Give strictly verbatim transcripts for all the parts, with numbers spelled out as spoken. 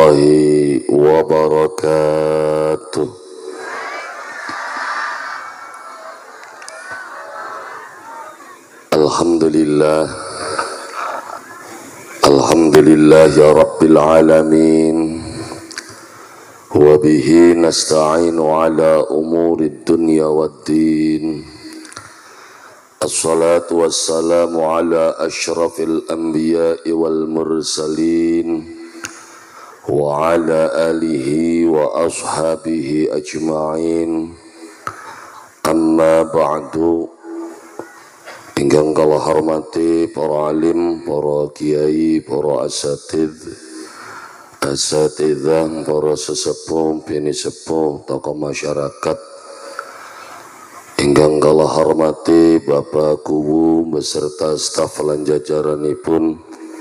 warahmatullahi wabarakatuh. Alhamdulillah, alhamdulillah ya rabbil alamin, wa bihi nasta'inu ala umuri dunya waddin. Assalatu wassalamu ala ashrafil anbiya'i wal mursalin wa ala alihi wa ashabihi ajma'in. Amma ba'du. Ingkang kala hormati para alim, para kiai, para asatidz, asatidzah, para sesepuh, bini sepuh, tokoh masyarakat. Ingkang kala hormati Bapak Kuwu beserta staf lan jajaranipun,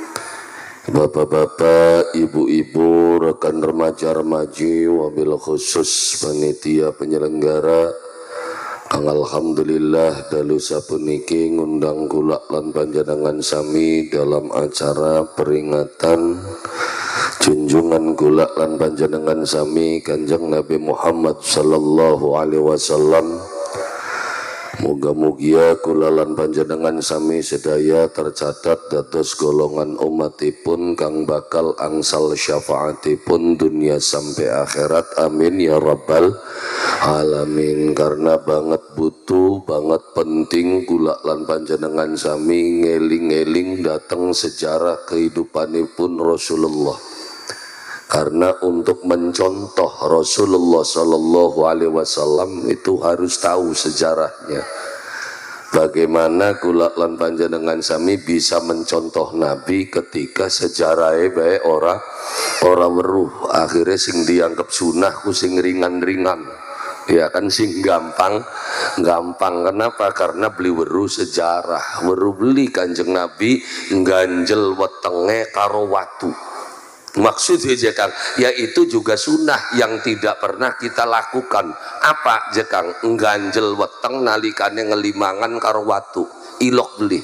bapak-bapak, ibu-ibu, rekan remaja-remaji, wabil khusus panitia penyelenggara, kang alhamdulillah dalu sapuniki ngundang kula lan panjenengan sami dalam acara peringatan junjungan kula lan panjenengan sami Kanjeng Nabi Muhammad sallallahu alaihi wasallam. Muga-mugia kula lan panjenengan sami sedaya tercatat dados golongan umatipun kang bakal angsal syafaatipun dunia sampai akhirat, amin ya rabbal alamin. Karena banget butuh, banget penting kula lan panjenengan sami ngeling-eling dateng sejarah kehidupanipun Rasulullah. Karena untuk mencontoh Rasulullah Sallallahu Alaihi Wasallam itu harus tahu sejarahnya. Bagaimana kula lan panjenengan sami bisa mencontoh Nabi ketika sejarahnya baik ora ora weruh. Akhirnya sing dianggap sunnah ku sing ringan-ringan. Ya kan sing gampang gampang. Kenapa? Karena beli weruh sejarah. Weruh beli Kanjeng Nabi ganjel wetenge karo watu. Maksudnya Jekang, yaitu juga sunnah yang tidak pernah kita lakukan. Apa Jekang? Ngganjel weteng nalikane ngelimangan karo watu. Ilok beli.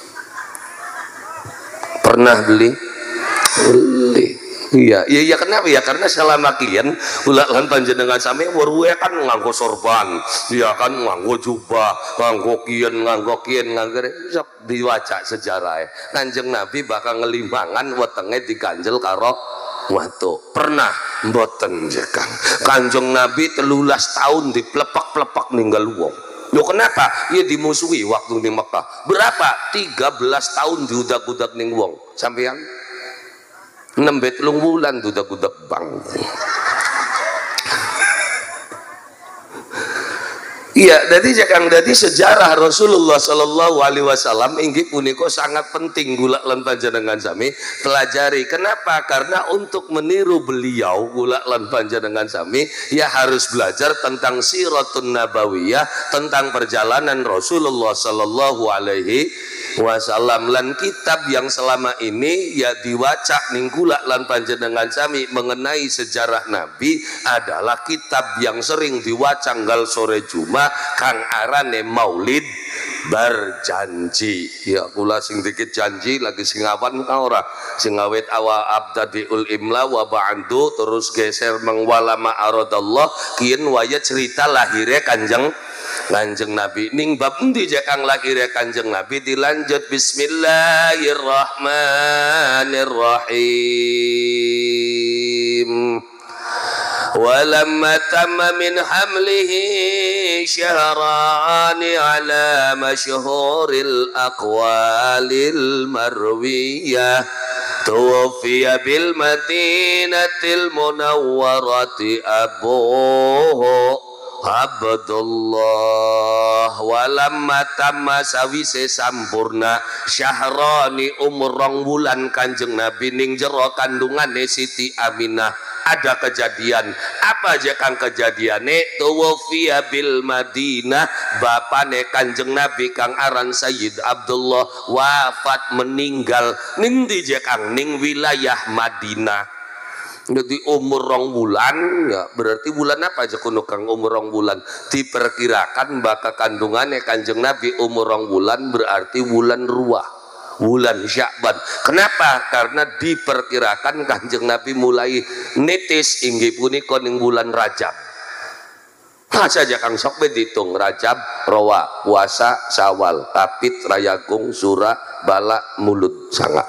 Pernah beli? Beli. Iya, iya, iya, kenapa ya? Karena selama kian ulah lan panjenengan sami weruhe kan nganggo sorban, ya kan nganggo jubah, nganggo kian, nganggo kian, nganggo sok diwaca sejarah. Kanjeng Nabi bakal ngelimangan wetenge diganjel karo watu. Pernah mboten Jekang? Kanjeng Nabi telulas tahun diplepak-plepak ninggal wong. Loh kenapa? Ia dimusuhi waktu di Mekah. Berapa? tiga belas tahun diudak-udak ning wong. Sampeyan nembet lung wulan dudak-dudak bang. Iya, jadi Jekang, jadi sejarah Rasulullah Sallallahu Alaihi Wasallam inggih punika sangat penting gula lan panjenengan sami pelajari. Kenapa? Karena untuk meniru beliau gula lan panjenengan sami ya harus belajar tentang siratun nabawiyah, tentang perjalanan Rasulullah Sallallahu Alaihi Wasallam. Lan kitab yang selama ini ya diwaca ninggula lan panjenengan sami mengenai sejarah Nabi adalah kitab yang sering diwaca nggal sore Jumat kang arane Maulid Berjanji. Ya kula sing dikit janji lagi sing awan ka ora sing awet awa abtadiul imla wa ba'du terus geser mengwala ma aradallah kien waya cerita lahirnya Kanjeng Kanjeng Nabi ning bab endi Jekang lahirnya Kanjeng Nabi dilanjut bismillahirrahmanirrahim. Walamma tamma min hamlihi syahrani ala masyhuril aqwalil marwiyah tuwfiya bil madinatil munawwarati abuhu Abdullah. Walamma tamma sawise sampurna syahrani umur rong wulan Kanjeng Nabi ning jero kandungane Siti Aminah ada kejadian. Apa aja kan kejadiane? Tuwfiya bil Madinah, bapane Kanjeng Nabi kang aran Sayyid Abdullah wafat meninggal ning ndi je Kang? Ning wilayah Madinah. Jadi umur rong bulan ya berarti bulan apa aja kuno Kang? Umur rong bulan diperkirakan bakal kandungannya Kanjeng Nabi umur rong bulan berarti bulan ruah. bulan Sya'ban. Kenapa? Karena diperkirakan Kanjeng Nabi mulai nitis inggih punika ning bulan Rajab. Nah saja Kang sok dihitung Rajab, Rowa, puasa, Syawal, Kapit, Rayagung, Sura, Bala, Mulut, Sanga.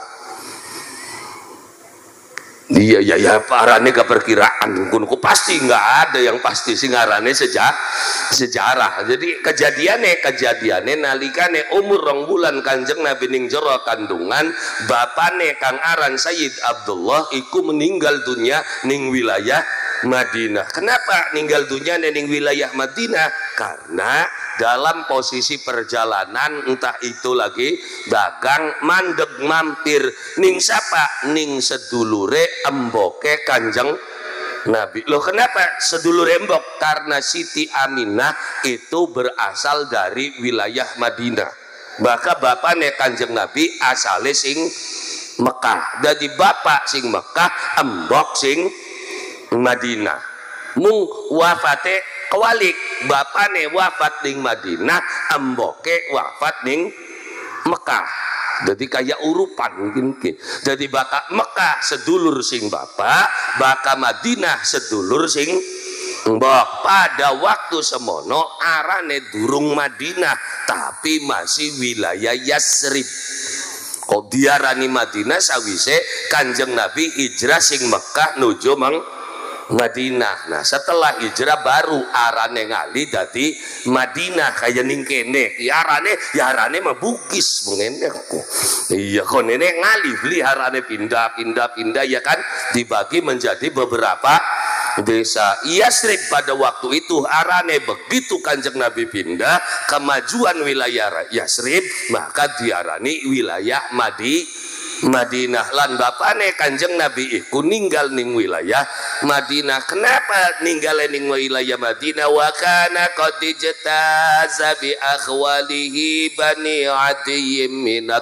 Iya ya ya parane gak perkiraan kunku pasti nggak ada yang pasti singarane sejak sejarah. Jadi kejadiannya kejadiannya nalikane umur rong bulan Kanjeng Nabi ning jero kandungan bapane Kang aran Sayyid Abdullah iku meninggal dunia ning wilayah Madinah. Kenapa ninggal dunia ning wilayah Madinah? Karena dalam posisi perjalanan entah itu lagi dagang mandeg mampir ning sapa ning sedulure emboke Kanjeng Nabi. Loh kenapa sedulure embok? Karena Siti Aminah itu berasal dari wilayah Madinah. Maka bapaknya Kanjeng Nabi asale sing Mekah. Jadi bapak sing Mekah, embok sing Madinah. Mung wafate kewalik, bapakne wafat ning Madinah, emboke wafat ning Mekah. Jadi kayak urupan mungkin. Jadi baka Mekah sedulur sing bapak, baka Madinah sedulur sing mbok. Pada waktu semono arane durung Madinah tapi masih wilayah Yasrib. Kok diarani Madinah sawise Kanjeng Nabi hijrah sing Mekah nuju mang Madinah. Nah setelah hijrah baru arane ngali dadi Madinah kaya ning kene. Ya arane ya arane mah Bugis mengene kok. Iya kok nenek ngali beli arane pindah-pindah-pindah ya kan dibagi menjadi beberapa desa. Yasrib pada waktu itu arane begitu Kanjeng Nabi pindah kemajuan wilayah Yasrib maka diarani wilayah Madi Madinah. Lan bapane Kanjeng Nabi iku ninggal ning wilayah Madinah. Kenapa ninggal ning wilayah Madinah? Wa kana qad ijtaza bi akhwalihi bani Adiy minat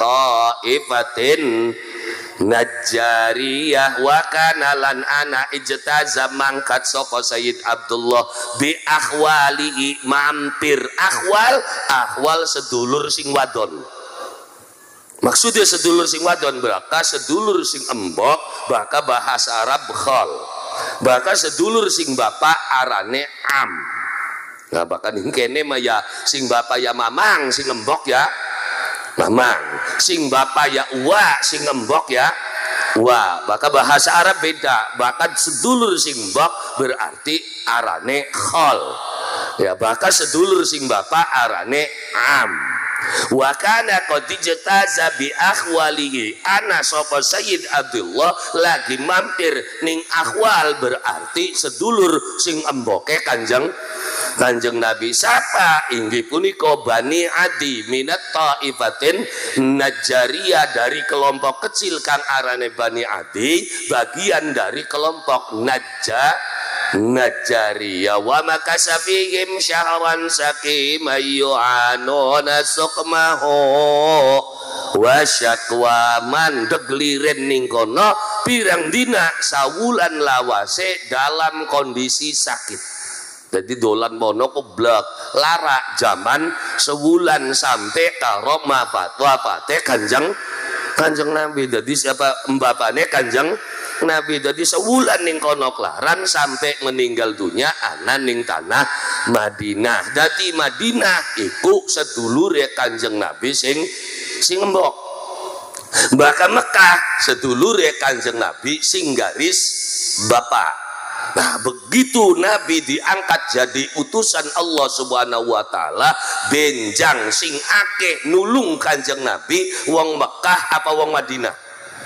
taifatin Najjariyah. Wa kana lan ana ijtaza mangkat sapa Sayyid Abdullah bi akhwalihi mampir. Akhwal akhwal sedulur sing wadon. Maksudnya sedulur sing wadon baka sedulur sing embok baka bahasa Arab khol. Baka sedulur sing bapak arane am. Nah baka ning kene mah ya sing bapak ya mamang sing embok ya mamang. Sing bapak ya uwa sing embok ya uwa. Baka bahasa Arab beda. Baka sedulur sing embok berarti arane khol. Ya baka sedulur sing bapak arane am. Wa kana qad ijtaza bi akhwalihi ana sapa Sayyid Abdullah lagi mampir ning akhwal berarti sedulur sing emboke Kanjeng Kanjeng Nabi. Sapa inggih punika Bani Adi minat taifatin Najjariyah dari kelompok kecil kang arane Bani Adi bagian dari kelompok Najja Najjariyah. Wa makasa fihim syahran sakima yu'anuna suqmahu wa syakwa mandeg liren ning kono pirang dina sawulan lawase dalam kondisi sakit. Jadi dolan mono keblak lara zaman sebulan sampai karo mafat wafate Kanjeng Kanjeng Nabi. Jadi siapa mbapane Kanjeng Nabi jadi sebulan ning kono klaran sampai meninggal dunia ana ning tanah Madinah. Jadi Madinah iku sedulure Kanjeng Nabi sing sing embok. Bahkan Mekah sedulure Kanjeng Nabi sing garis bapak. Nah begitu Nabi diangkat jadi utusan Allah Subhanahu wa taala benjang sing akeh nulung Kanjeng Nabi wong Mekah apa wong Madinah?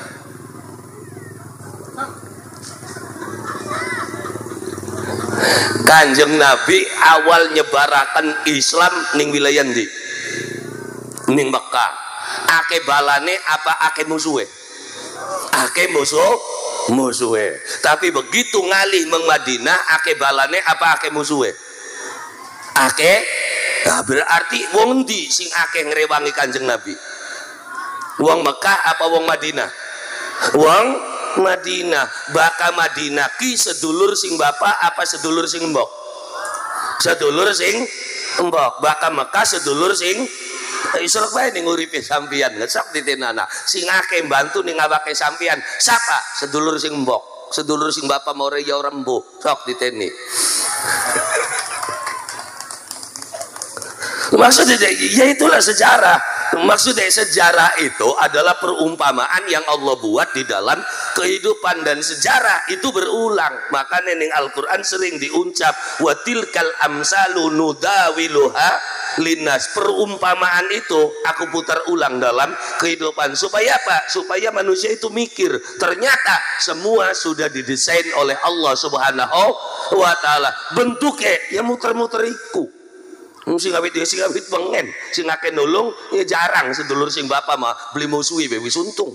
Kanjeng Nabi awal nyebarakan Islam ning wilayah ndi? Ning Mekah. Ake balane apa ake musuhe? Ake musuh musuhe. Tapi begitu ngalih meng Madinah ake balane apa ake musuhe? Ake. Nah, berarti wong ndi sing ake ngrewangi Kanjeng Nabi? Wong Mekah apa wong Madinah? Wong Madinah. Baka Madinah ki sedulur sing bapak apa sedulur sing mbok? Sedulur sing mbok. Baka Mekah sedulur sing Isok bae ning uripe sampeyan ngesok titenana. Sing akeh mbantu ning awake sampeyan. Sapa? Sedulur sing mbok, sedulur sing bapak more ya ora mbuh. Sok diteni. Maksudnya ya itulah sejarah. Maksudnya sejarah itu adalah perumpamaan yang Allah buat di dalam kehidupan, dan sejarah itu berulang. Makanya ning Al-Qur'an sering diucap wa tilkal amsalu nudawiluha linnas. Perumpamaan itu aku putar ulang dalam kehidupan. Supaya apa? Supaya manusia itu mikir, ternyata semua sudah didesain oleh Allah Subhanahu wa taala. Bentuknya ya muter-muter iku. Sing awit ya sing awit pengen, sing akeh nulung ya jarang. Sedulur sing bapak mah beli musuhi be wis untung.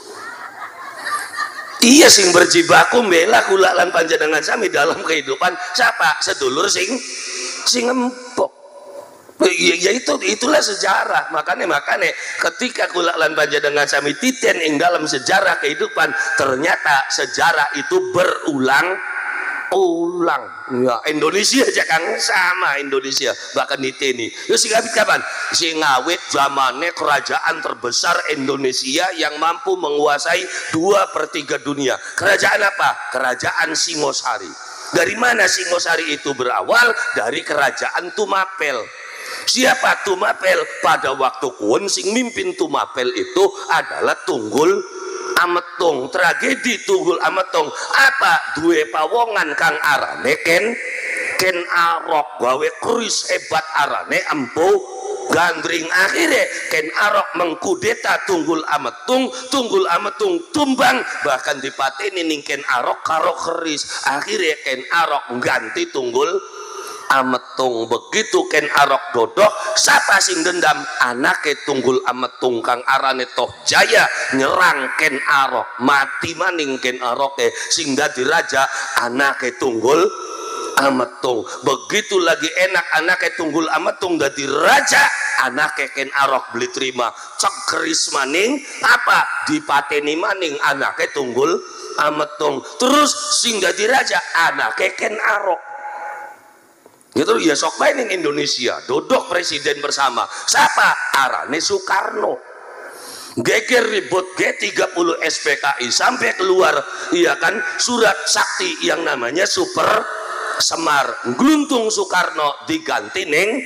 Iya sing berjibaku mbela kula lan panjenengan sami dalam kehidupan siapa? Sedulur sing sing empok. Ya, ya itu itulah sejarah. Makanya makanya ketika kula lan panjenengan sami titen ing dalam sejarah kehidupan, ternyata sejarah itu berulang ulang. Ya Indonesia aja kan sama Indonesia bahkan diteni. Ya sing awit kapan? Sing awit zamane kerajaan terbesar Indonesia yang mampu menguasai dua per tiga dunia. Kerajaan apa? Kerajaan Singosari. Dari mana Singosari itu berawal? Dari kerajaan Tumapel. Siapa Tumapel? Pada waktu kuwen sing mimpin Tumapel itu adalah Tunggul Ametung. Tragedi Tunggul Ametung apa? Duwe pawongan kang arane Ken Ken Arok, gawe keris hebat arane Empu Gandring. Akhirnya Ken Arok mengkudeta Tunggul Ametung, Tunggul Ametung tumbang, bahkan dipateni ning Ken Arok karo keris. Akhirnya Ken Arok ganti Tunggul Ametung. Begitu Ken Arok dodok, siapa sing dendam? Anake Tunggul Ametung kang arane Toh Jaya nyerang Ken Arok, mati maning Ken Arok eh sing dadi raja anake Tunggul Ametung. Begitu lagi enak anake Tunggul Ametung dadi raja, anake Ken Arok beli terima cekris maning apa? Dipateni maning anake Tunggul Ametung. Terus sing dadi raja anake Ken Arok. Gitu ya sok bae ning Indonesia dodok presiden bersama siapa? Arane Soekarno. Geger ribut G tiga puluh S P K I sampai keluar iya kan surat sakti yang namanya Super Semar. Gluntung Soekarno diganti ning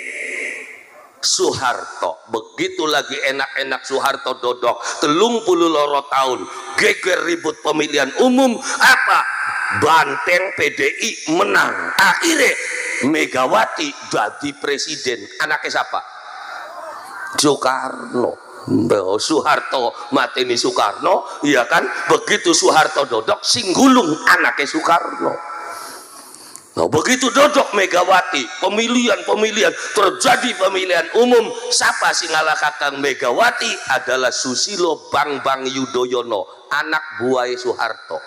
Soeharto. Begitu lagi enak-enak Soeharto dodok telung puluh loro tahun geger ribut pemilihan umum apa? Banteng P D I menang. Akhirnya Megawati jadi presiden. Anaknya siapa? Soekarno. Soeharto mateni Soekarno, iya kan? Begitu Soeharto dodok singgulung anaknya Soekarno. Nah, begitu dodok Megawati, pemilihan-pemilihan terjadi pemilihan umum. Siapa sing ngalahkan Megawati? Adalah Susilo Bambang Yudhoyono, anak buah Soeharto.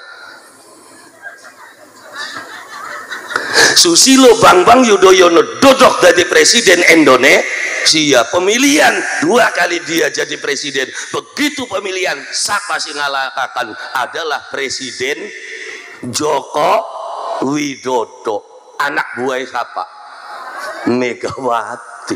Susilo Bambang Yudhoyono dodok jadi presiden Indonesia. Pemilihan dua kali dia jadi presiden. Begitu pemilihan siapa sing ngalahkan? Adalah Presiden Joko Widodo, anak buah siapa? Megawati.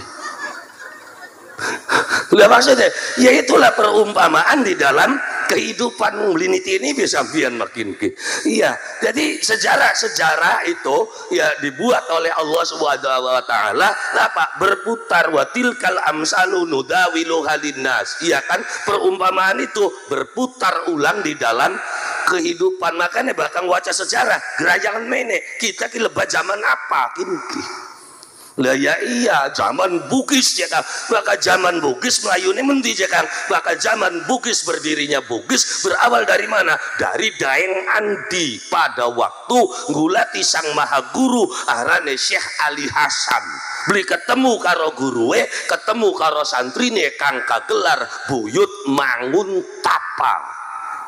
Lah maksudnya ya itulah perumpamaan di dalam kehidupan meliniti ini bisa biar makin ke. Iya, jadi sejarah-sejarah itu ya dibuat oleh Allah Subhanahu wa taala apa? Berputar, wa tilkal amsalu nudawilu halinnas. Iya kan? Perumpamaan itu berputar ulang di dalam kehidupan. Makanya bahkan waca sejarah gerayangan mene kita ki lebah zaman apa kini? Lah ya iya zaman Bugis ya kan, maka zaman Bugis melayune mendi ya kan, maka zaman Bugis berdirinya Bugis berawal dari mana? Dari Daeng Andi pada waktu ngulati sang maha guru arane Syekh Ali Hasan. Beli ketemu karo guruwe, ketemu karo santrine kang kagelar Buyut Manguntapa.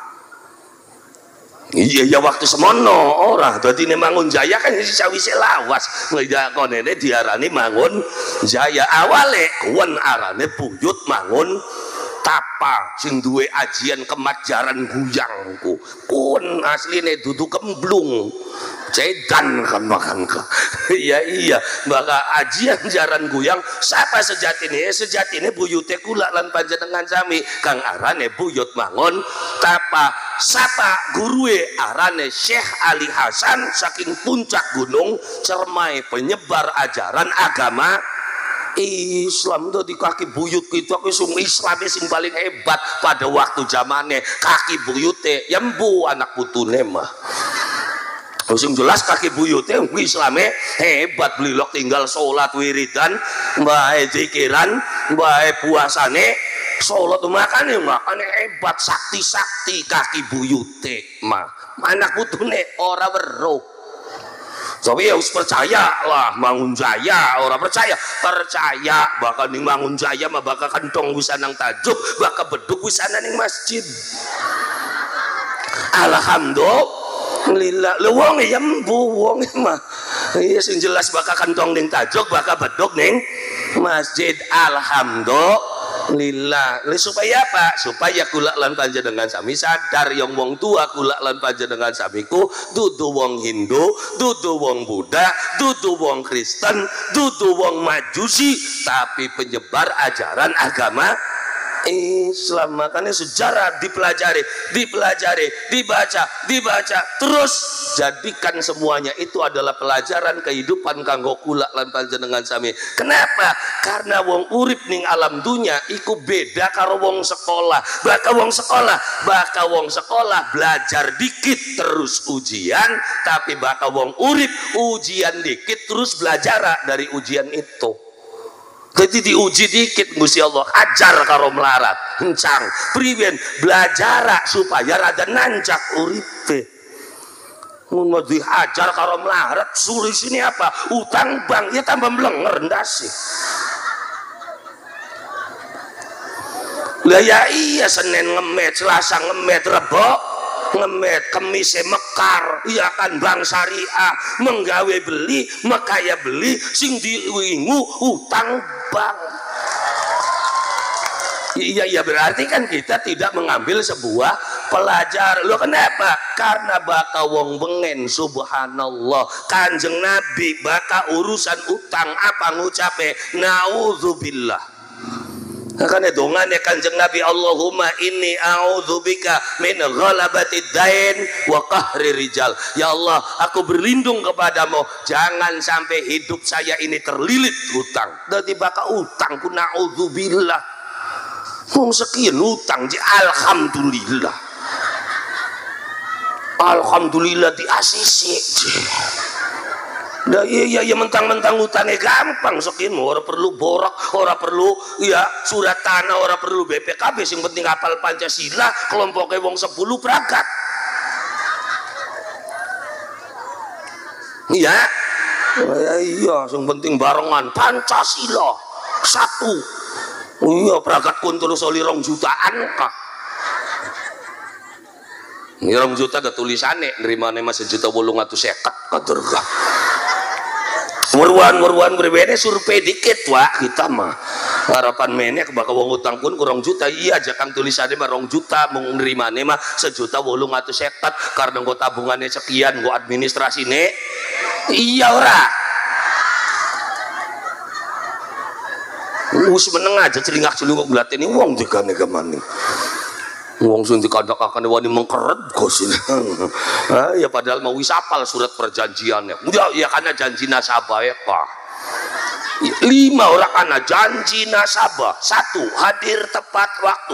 Iya ya waktu semono ora dadi ne Mangun Jaya kan isi sawise lawas nglakone diarani Mangun Jaya awale kuwen arane Buyut Mangun tapa sing duwe ajian kemat jaran guyangku pun asline dudu kemblung cedan kan makan ke iya iya maka ajian jaran guyang siapa sejatine sejatine buyute kula lan panjenengan sami kang arane buyut mangun tapa sapa gurue arane Syekh Ali Hasan saking puncak gunung Cermai penyebar ajaran agama Islam. Tuh di kaki buyut itu aku sung Islam sing paling hebat pada waktu zamannya kaki buyute yembu anak putune mah sing jelas kaki buyute Islamnya hebat belilok tinggal sholat wiridan mbae zikiran mbae puasane sholat makane makane hebat sakti-sakti kaki buyute mah anak putune ora weruh. Tapi ya harus percaya lah Mangun Jaya orang percaya percaya bakal ning Mangun Jaya mah bakal kentong wisanang tajuk bakal beduk wisana ning masjid. Alhamdulillah lu wong ya mbu wong mah iya sing jelas bakal kentong ning tajuk bakal beduk ning masjid. Alhamdulillah lillah supaya apa supaya kula lan panjenengan sami sadar yang wong tua kula lan panjenengan samiku dudu wong Hindu dudu wong Buddha dudu wong Kristen dudu wong Majusi tapi penyebar ajaran agama Islam. Makanya sejarah dipelajari dipelajari dibaca dibaca terus jadikan semuanya itu adalah pelajaran kehidupan kanggo kula lan panjenengan sami. Kenapa? Karena wong urip ning alam dunya iku beda karo wong sekolah. Baka wong sekolah baka wong sekolah belajar dikit terus ujian tapi baka wong urip ujian dikit terus belajar dari ujian itu. Jadi diuji dikit Gusti Allah ajar karo melarat encang priwen belajar supaya rada nancak uripe mun mau dihajar karo melarat suruh sini apa utang bank ya tambah melenger ndase lah ya iya Senin ngemet Selasa ngemet Rebo ngemet kemise mekar iya kan bank syariah menggawe beli mekaya beli sing diwingu utang bank. Iya iya berarti kan kita tidak mengambil sebuah pelajaran. Lo kenapa? Karena baka wong bengen subhanallah Kanjeng Nabi baka urusan utang apa ngucape naudzubillah. Karena dongannya Kanjeng Nabi Allahumma inni a'udzubika min ghalabatid dain wa qahri rijal. Ya Allah aku berlindung kepadamu jangan sampai hidup saya ini terlilit hutang. Dadi baka utang ku na'udzubillah mung sekian utang ji alhamdulillah alhamdulillah di asisi nah iya iya mentang-mentang utangnya gampang sekian orang perlu borok orang perlu ya surat tanah orang perlu B P K B yang penting hafal Pancasila kelompoknya wong sepuluh berangkat iya iya iya yang penting barengan Pancasila satu iya berangkat pun terus oleh rong jutaan kah ini rong juta ketulisannya nerimane mas sejuta wolung atau seket kaderga Murwan-murwan berbeda survei dikit wah kita mah harapan menek bakal wong utang pun kurang juta iya jakang tulisannya mah rong juta mau nerimane mah sejuta wolung atau seket karena gua tabungannya sekian gua administrasi nih iya ora us meneng aja celingak celinguk belat ini wong juga nih kemana wong sing dikandakakan wani mengkeret gosin ah ya padahal mau wisapal surat perjanjiannya ya, ya karena janji nasabah ya Pak lima orang karena janji nasabah satu hadir tepat waktu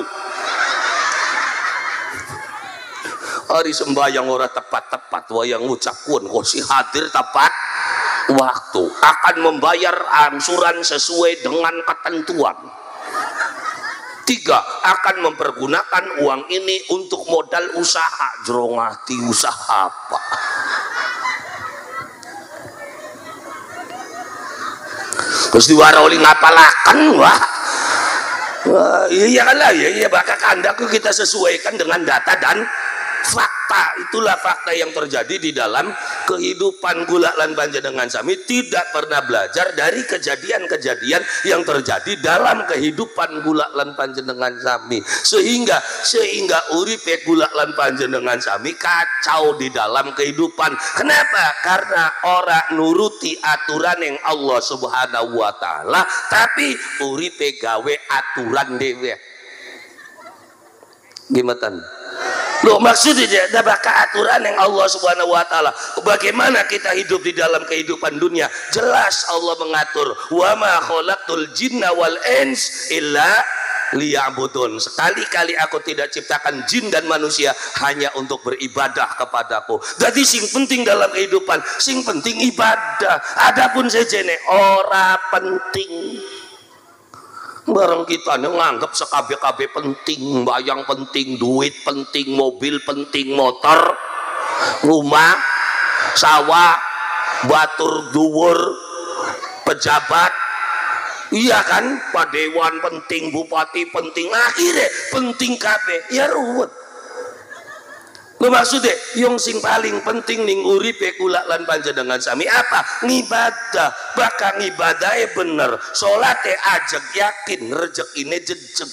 hari sembahyang orang tepat-tepat wayang ngucapun kosi hadir tepat waktu akan membayar angsuran sesuai dengan ketentuan. Tiga, akan mempergunakan uang ini untuk modal usaha. Jerongati usaha apa? Terus diwaroli ngapalakan wah. Wah iya kan lah ya iya bakal kandaku kita sesuaikan dengan data dan fakta, itulah fakta yang terjadi di dalam kehidupan kula lan panjenengan sami, tidak pernah belajar dari kejadian-kejadian yang terjadi dalam kehidupan kula lan panjenengan sami, sehingga sehingga uripe kula lan panjenengan sami kacau di dalam kehidupan. Kenapa? Karena orang nuruti aturan yang Allah Subhanahu wa taala, tapi uripe gawe aturan dewe. Gimana? Loh, maksudnya ada aturan yang Allah Subhanahu wa taala. Bagaimana kita hidup di dalam kehidupan dunia? Jelas Allah mengatur, wa ma khalaqtul jinna wal ins illa liya'budun. Sekali-kali aku tidak ciptakan jin dan manusia hanya untuk beribadah kepadaku. Jadi sing penting dalam kehidupan, sing penting ibadah. Adapun sejene ora penting. Barang kita nih nganggap sekabe-kabe penting, bayang penting, duit penting, mobil penting, motor, rumah, sawah, batur dhuwur, pejabat, iya kan, padewan penting, bupati penting, akhirnya penting kabeh, ya ruwet. Lo maksudnya yang sing paling penting ning uripe kula lan panjenengan sami apa? Ngibadah. Bakal ngibadahe bener, salate ajeg, yakin rezekine jejeg.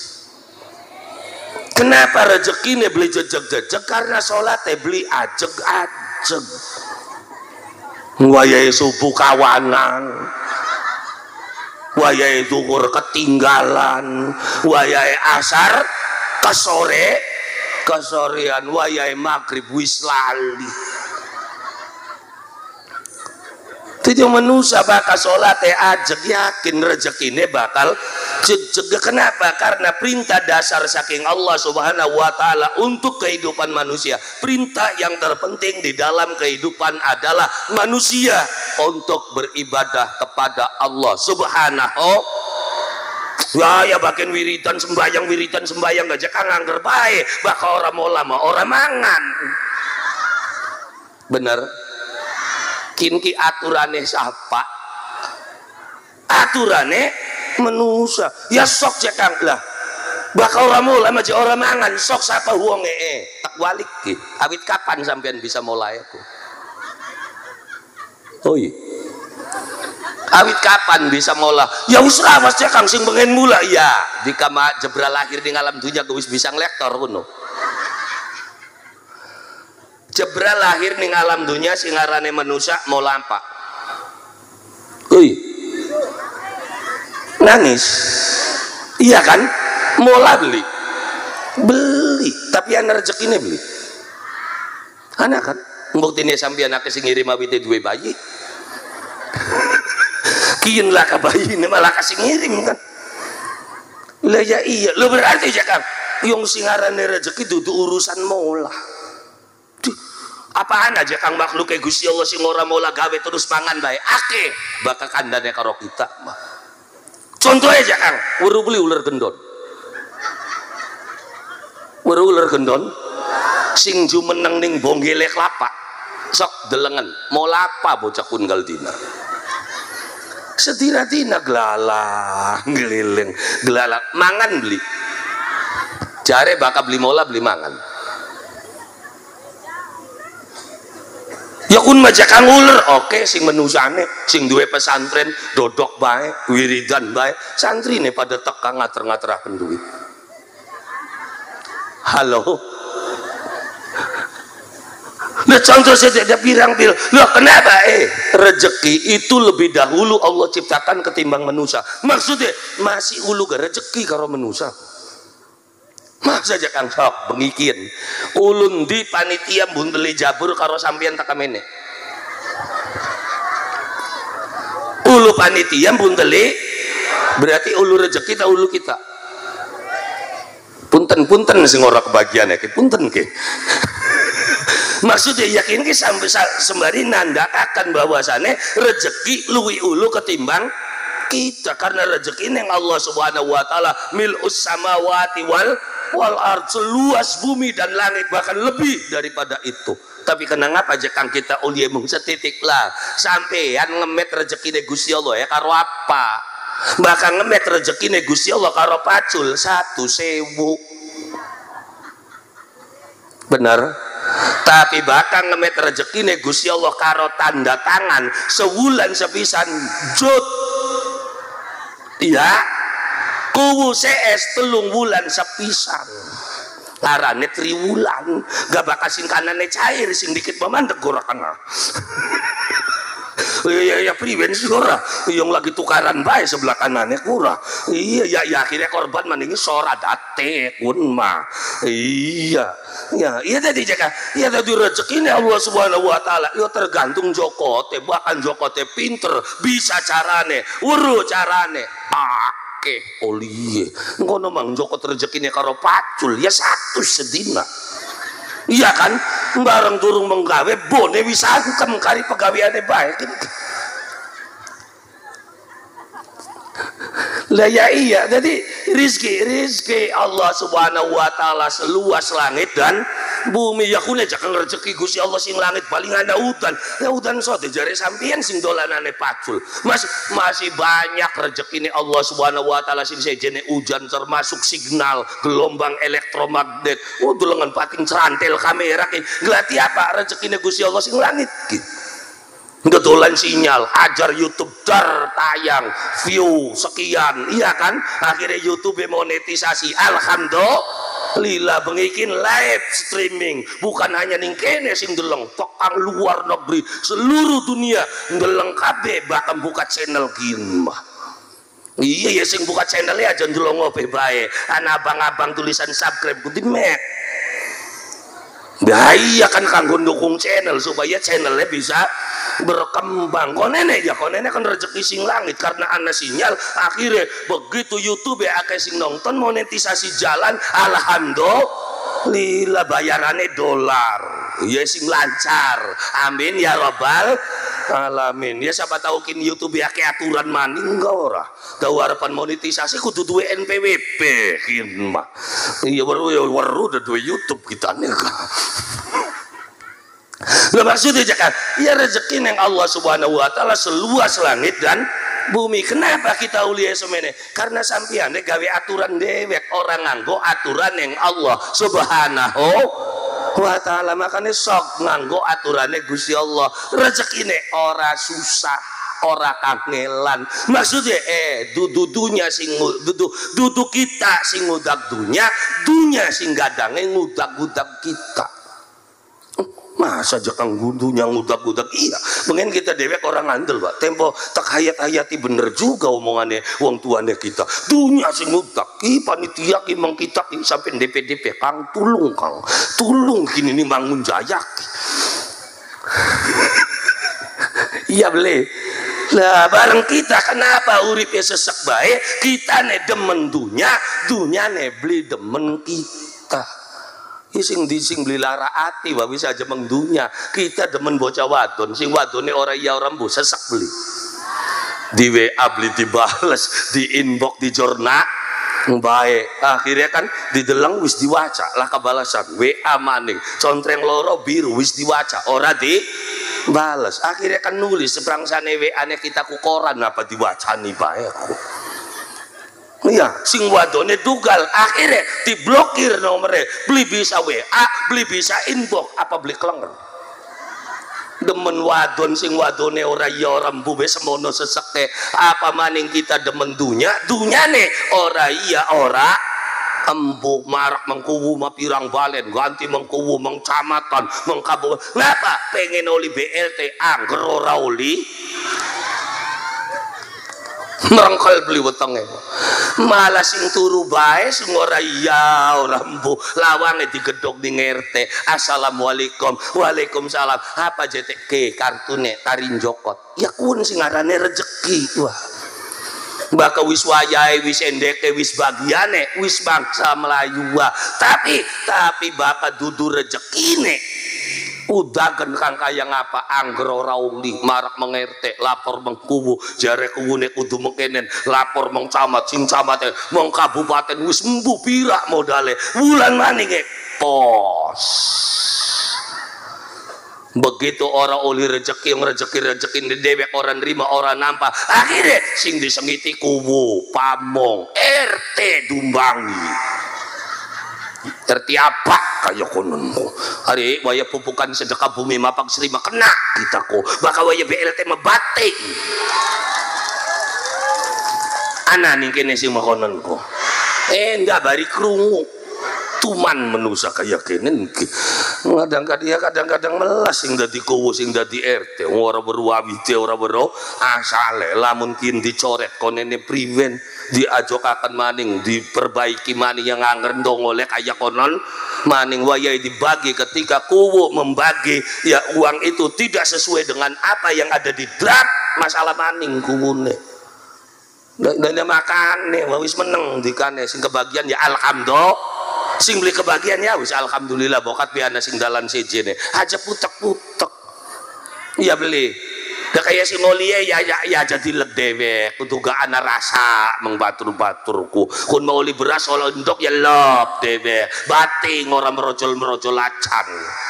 Kenapa rezekine beli jejeg-jejeg? Karena salate beli ajeg-ajeg. Wayahe subuh kawanan, wayahe zuhur ketinggalan, wayahe asar kesore kesorean, wayahe maghrib wis lali. Tidak manusia bakal sholat ajeg, yakin rezekine bakal jejeg. Kenapa? Karena perintah dasar saking Allah Subhanahu wa taala untuk kehidupan manusia, perintah yang terpenting di dalam kehidupan adalah manusia untuk beribadah kepada Allah Subhanahu. Ya ya bagian wiridan sembayang wiridan sembayang gak kang angger bae bakal orang mau lama orang mangan. Bener. Kinki aturane siapa? Aturane manusia. Ya sok je kang lah. Bakal orang mau lama je orang mangan sok sapa wonge eh tak balik ki. Awit kapan sampean bisa mulai aku? Oh iya. Awit kapan bisa mola? Ya usra was kang sing pengen mula ya. Di kama jebral lahir di alam dunia gue bisa ngelektor kuno. Jebral lahir di alam dunia sing ngarane manusia mau lampak. Ui. Nangis. Iya kan? Mola beli. Beli, tapi anak rezekine beli. Anak kan? Buktinya sampai anak sing ngirim awite duwe bayi. Kian lah kabayi ini malah kasih ngirim kan. Lah ya iya, lo berarti ya kan yang singarane rezeki itu urusan mola. Apaan aja kang makhluk kayak Gusti Allah sing ora mola gawe terus mangan bae akeh bakal kandane karo kita mah. Contoh aja kang, weru beli ular gendon. Weru ular gendon sing jumeneng ning bonggele kelapa. Sok delengen, mola apa bocah tunggal dina. Sedina-dina gelala ngeliling gelala mangan beli jare bakal beli mola beli mangan ya kun majakan ular oke sing menusane sing duwe pesantren dodok bae wiridan bae santri nih pada teka ngater-ngateraken duit. Halo. Nah contoh saja ada pirang-pirang. Loh kenapa? Eh rezeki itu lebih dahulu Allah ciptakan ketimbang manusia. Maksudnya masih ulu ke rezeki karo manusia. Masa aja kang sok bengikin. Ulun di panitia bunteli jabur karo sampean takamene. Ulu panitia bunteli berarti ulu rezeki ta ulu kita. Punten-punten sing ora kebagian ya, punten ke. Maksudnya yakin ki sampai sembari nandakakan bahwasannya rezeki luwi ulu ketimbang kita, karena rezeki yang Allah Subhanahu wa taala mil'us samawati wal wal ard, seluas bumi dan langit bahkan lebih daripada itu. Tapi kenapa aja kang kita ulie mung setitik lah sampean ngemet rezekine Gusti Allah ya karo apa? Bahkan ngemet rezekine Gusti Allah karo pacul satu sewu. bener. Tapi bakal ngemet rezeki nih Gusti Allah karo tanda tangan sewulan sepisan jut. Iya, kuwu es telung wulan sepisan. Larane triwulan, gak bakal sing kanane cair sing dikit memandek gorakan. Iya ya priben sih ora yang lagi tukaran bae sebelah kanannya kurang. Iya ya, ya akhirnya korban mendingi sora date kun mah. Iya ya iya tadi jaga iya tadi rezeki Allah Subhanahu Wa Taala yo tergantung Jokote bahkan Jokote pinter bisa carane uru carane ake olie ngono mang Joko rezekine karo pacul ya satu sedina. Iya kan bareng durung menggawe bone bisa angkem kari pegaweane baik lah ya iya jadi rizki rizki Allah Subhanahu Wa Taala seluas langit dan bumi ya kune jangan rezeki Gusti Allah sing langit paling ada hutan ya hutan sote jare sampean sing dolanane pacul masih masih banyak rezeki ini Allah Subhanahu Wa Taala sing sejene hujan termasuk signal gelombang elektromagnet oh dolengan pating cerantel kamera ki glati apa rezeki ini Gusti Allah sing langit gitu dodolan sinyal ajar YouTube dar tayang view sekian iya kan akhirnya YouTube monetisasi alhamdulillah bengikin live streaming bukan hanya ning kene sing deleng tekang luar negeri seluruh dunia deleng kabeh bahkan buka channel gin mah iya ya sing buka channelnya aja ndelong ngope bae ana abang-abang tulisan subscribe kudu mek bahaya kan kanggo dukung channel supaya channelnya bisa berkembang. Kok nenek ya, kok nenek kan rezeki sing langit karena ana sinyal. Akhirnya begitu YouTube ya akeh sing nonton monetisasi jalan, alhamdulillah bayarannya dolar. Ya sing lancar. Amin ya rabbal alamin. Ya siapa tahu kin YouTube ya akeh aturan maning enggak ora. Tahu harapan monetisasi kudu duwe N P W P kin mah. Iya baru baru udah duwe YouTube kita nih. Lah maksudnya jangan ya rezeki yang Allah Subhanahu Wa Taala seluas langit dan bumi. Kenapa kita ulia semene? Karena sampeyan gawe aturan dewek orang nganggo aturan yang Allah Subhanahu Wa Taala makanya sok nganggo aturannya Gusti Allah. Rezekine ora susah ora kangelan maksudnya eh dudunya sing dudu dudu kita sing ngudak dunya dunya sing gadange ngudak-ngudak kita. Masa jakang gundunya ngudak-ngudak iya pengen kita dewek orang ngandel Pak tempo tak hayat-hayati bener juga omongannya wong tuane kita dunia sing ngudak ki panitia ki mang kita ki sampai D P D P kang tulung kang tulung kini nih bangun jayak iya beli lah bareng kita kenapa uripnya sesek baik kita ne demen dunya dunya ne beli demen kita. Sing di sing beli lara ati wae bisa aja mengdunya kita demen bocah wadon sing wadone ora iya ora mbuh sesek beli di W A beli dibales di inbox di jurnal baik akhirnya kan dideleng wis diwaca lah kebalasan W A maning contreng loro biru wis diwaca ora di bales akhirnya kan nulis seprangsane W A-ne kita ku koran apa diwacani bae aku iya sing wadone dugal akhirnya diblokir nomornya beli bisa W A beli bisa inbox apa beli klenger demen wadon sing wadone ora iya ora mbuh semono seseke apa maning kita demen dunya dunyane ora iya ora embuh marak mengkuwu mapirang balen ganti mengkuwu mengcamatan mengkabu ngapa pengen oli B L T angker ora oli merengkel beli wetenge malah sing turu bae sing ora iya ora mbuh lawange digedhog ning R T assalamualaikum waalaikumsalam apa J T K kartune tarin jokot ya kun sing ngarane rezeki wah baka wis wayahe wis endeke wis bagiane wis bangsa Melayu wah tapi tapi baka dudu rezekine udagen kang kaya ngapa angger ora uli marak mengerte lapor mengkuwu jare kuwune kudu mengkenen lapor meng camat sing camate meng kabupaten wis mbuh pirak modale wulan maninge pos begitu orang oli rezeki yang rezeki rezeki dewek orang nerima orang nampak akhirnya sing disengiti kuwu pamong R T dumbangi R T apa kaya konon ko ari waya pupukan sedekah bumi mapag serima kena kita ko baka waya B L T mabating ana ning kene sing makonon ko eh enggak bari krungu tuman menusa kaya kenen kadang-kadang ya kadang-kadang melas sing dadi kuwu sing dadi R T ora berwawite ora bero asale lamun kin dicoret konene priwen diajokaken maning diperbaiki maning yang ngrendong oleh kaya konon maning wayai dibagi ketika kuwu membagi ya uang itu tidak sesuai dengan apa yang ada di draft masalah maning kuwune dan makan nih wis meneng dikane sing kebagian ya alhamdulillah sing beli kebagian ya wis alhamdulillah bokat piana sing dalan sejene aja putek-putek iya beli dah kayak si ngolie ya ya ya jadi ledewek untuk gak ana rasa mengbatur-baturku kun mau li beras kalau untuk ya lop dewek bating orang merojol-merojol acan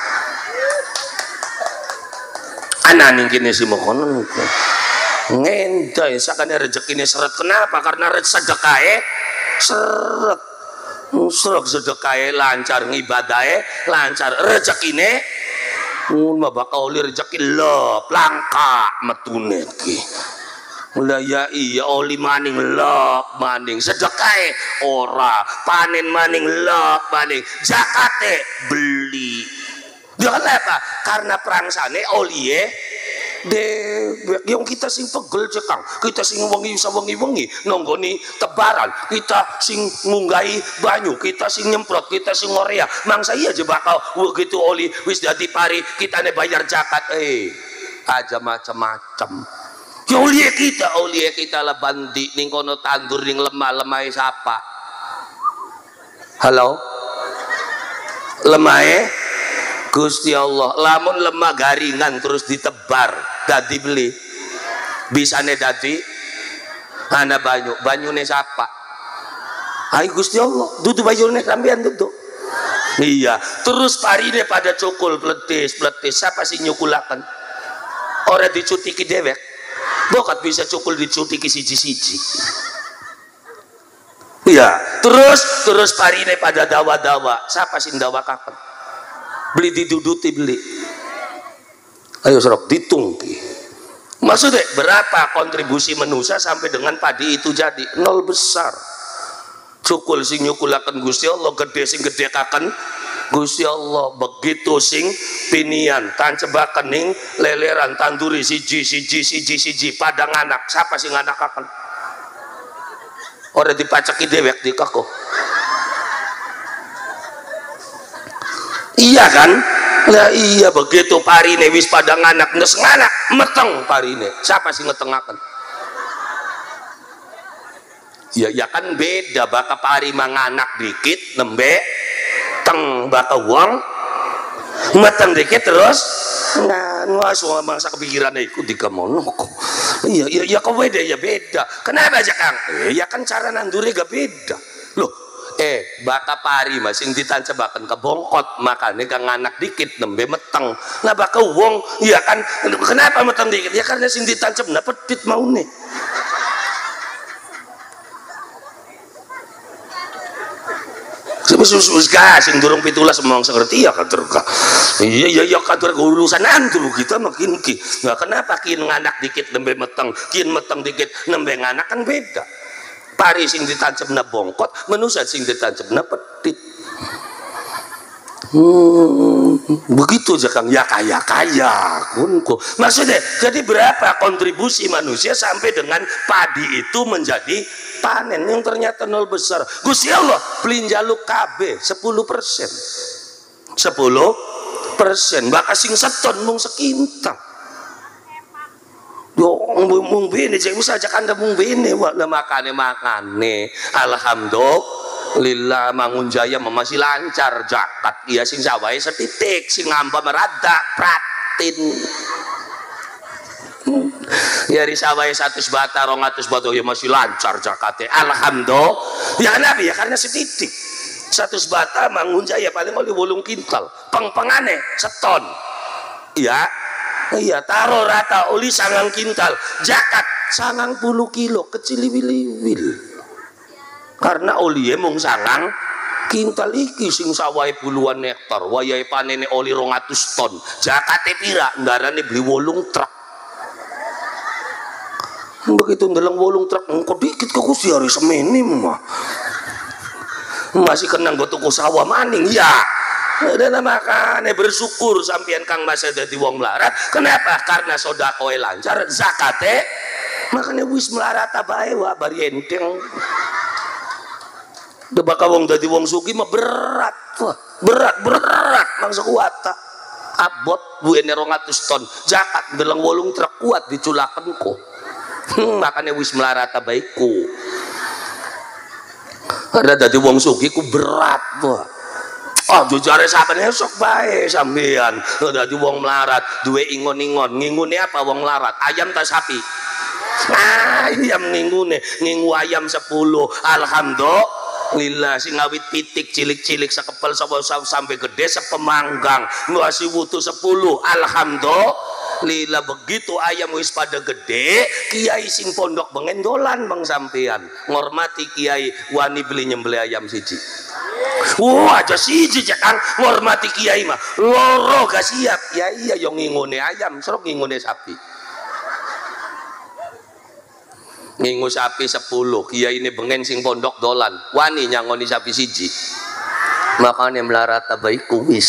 ana ning kene si mokonon ngentai sakane rezekine seret kenapa karena sedekahe seret seret sedekahe lancar ngibadahe lancar rezekine mun bakal oli rezeki lep langka metune ki lah ya iya oli maning lep maning sedekahe ora panen maning lep maning zakate beli dia apa karena prangsane oli de yang kita sing pegel cekang kita sing wengi bisa wengi-wengi nonggoni tebaran kita sing munggahi banyu kita sing nyemprot kita sing ngorea mangsa iya aja bakal begitu oli wis dadi pari kita ne bayar zakat eh aja macam-macam ya oli kita oli kita lah bandi ning kono tandur ning lemah-lemah siapa halo lemah Gusti Allah lamun lemah garingan terus ditebar dadi beli bisane dadi ana banyu banyune siapa hai Gusti Allah dudu banyune sampean dudu iya terus parine pada cukul pletis pletis siapa sing nyukulaken ora dicutiki dewek bokat bisa cukul dicutiki siji-siji iya terus terus parine pada dawa-dawa siapa sing dawakaken beli diduduti beli ayo serok ditungki maksudnya berapa kontribusi manusia sampai dengan padi itu jadi nol besar cukul sing nyukulaken Gusti Allah gede sing gede kaken Gusti Allah begitu sing pinian tancebaken ning leleran tanduri siji siji siji siji padang anak siapa sing anak kaken ora dipaceki dewek di kako iya kan lah iya begitu parine wis pada nganak nges nganak meteng parine siapa sih ngetengaken ya ya kan beda baka pari manganak dikit nembe teng baka wong meteng dikit terus nah nuasu mangsa kepikiran iku dikamono kok iya iya ya kok beda ya beda kenapa aja Kang eh, ya kan cara nandure gak beda loh eh baka pari mas sing ditancebaken kebongkot makanya kang anak dikit nembe meteng nah baka wong ya kan kenapa meteng dikit ya karena sing ditancep nah pedit mau nih sus gas sing durung pitulas memang ngerti ya kader ka iya iya ya kader urusan antu kita makin ki nah kenapa kin nganak dikit nembe meteng kin meteng dikit nembe nganak kan beda pari sing ditancapna bongkot manusia sing ditancapna pedit hmm, begitu aja Kang ya kaya kaya kunku maksudnya jadi berapa kontribusi manusia sampai dengan padi itu menjadi panen yang ternyata nol besar Gusti Allah pelinjaluk K B sepuluh persen sepuluh persen bakal sing seton mung sekintal yo mung bene cek wis aja kanda mung bene wa makane makane alhamdulillah Mangun Jaya masih lancar zakat iya sing sawahe setitik sing ngamba merada pratin ya risawahe seratus bata rong atus bata ya masih lancar zakatnya alhamdulillah ya kenapa ya karena setitik seratus bata Mangun Jaya paling oleh wolung kintal peng-pengane seton ya iya taruh rata oli sangang kintal zakat sangang puluh kilo kecil liwil-liwil karena oli mung sangang kintal iki sing sawahe puluhan hektar wayahe panene oli rong atus ton jakate pira ndarane beli wolung truk begitu ndeleng wolung truk engko dikit kok Gusti hari semene mah masih kenang go tuku sawah maning ya. Dan makanya bersyukur sampean Kang Mas dadi wong melarat. Kenapa? Karena sedekah lancar, zakate makanya wis melarat bae wa bari enteng. Debaka wong dadi wong sugih mah berat, wah, berat berat mangsa kuat. Abot buene rong atus ton, zakat ndeleng wolung truk kuat diculakenku. Hmm, makanya wis melarat bae ku. Karena dadi wong sugih ku berat, wah. Oh jujare sampeyan sok bae sampean dadi wong melarat duwe ingon-ingon ngingune apa wong melarat ayam ta sapi nah ayam ngingune ngingu ayam sepuluh alhamdulillah sing ngawit pitik cilik-cilik sekepel sampai gede sepemanggang masih butuh sepuluh alhamdulillah begitu ayam wis pada gede kiai sing pondok bengen dolan bang sampean ngormati kiai wani beli nyembelih ayam siji. Wah, aja siji cek Kang ngormati kiai mah. Loro gak siap. Ya iya yo ngingune ayam, serok ngingune sapi. Ngingu sapi sepuluh, kiai ini bengen sing pondok dolan. Wani nyangoni sapi siji. Makanya melarat tabaiku wis.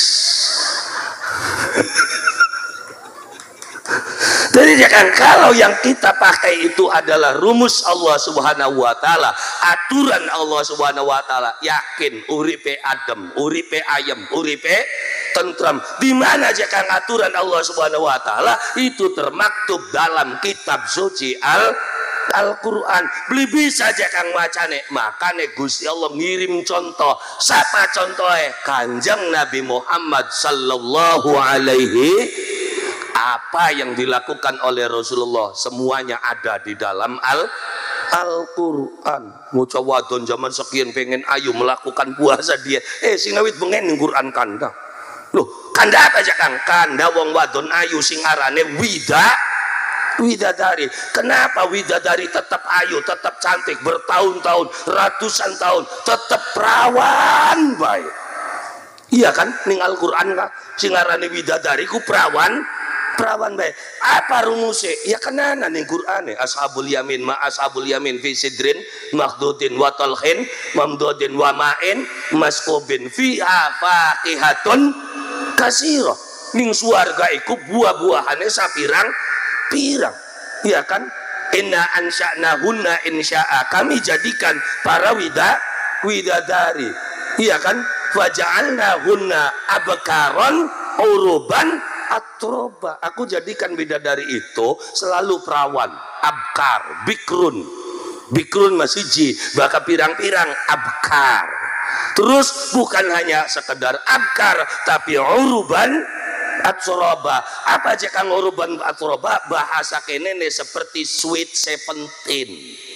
Jadi jangan kalau yang kita pakai itu adalah rumus Allah Subhanahu wa taala, aturan Allah Subhanahu wa taala, yakin uripe adem, uripe ayem, uripe tentram. Di mana aja kan aturan Allah Subhanahu wa taala itu termaktub dalam kitab suci Al Al-Quran. Beli bisa aja kang macane. Makanya Gusti Allah ngirim contoh. Siapa contohnya? Kanjeng Nabi Muhammad sallallahu alaihi. Apa yang dilakukan oleh Rasulullah semuanya ada di dalam Al Al-Quran. Muca wadon zaman sekian pengen ayu melakukan puasa dia. Eh singawit bengen ning Quran kanda. Loh, kanda apa aja Kang? Kanda wong wadon ayu sing arane wida widadari. Kenapa widadari tetap ayu, tetap cantik bertahun-tahun, ratusan tahun, tetap perawan baik. Iya kan? Ning Al-Quran kan sing arane widadari ku perawan. Perawan baik. Apa rumusnya? Ya kenana nih Qur'an ashabul yamin ma ashabul yamin fi sidrin makhdudin wa talhin mamdudin wa ma'in maskubin fiha faqihatun kasiro. Ning suarga iku buah-buahane sapirang pirang. Ya kan? Inna ansha'nahunna insya'a. Kami jadikan para wida widadari. Iya kan? Waja'alnahunna abkaron uruban atroba. Aku jadikan bidadari itu selalu perawan, abkar, bikrun, bikrun masiji, baka pirang-pirang abkar. Terus bukan hanya sekedar abkar, tapi uruban atroba. Apa aja kang uruban atroba? Bahasa kenene seperti sweet seventeen.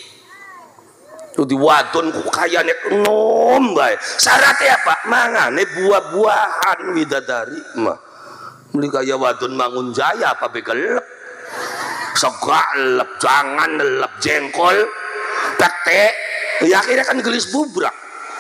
Di wadon kayane enom bae. Syaratnya apa? Mangane buah-buahan widadari mah. Muli kaya wadon Mangun Jaya apa begelep segak lep jangan lep jengkol pete ya akhirnya kan gelis bubrak.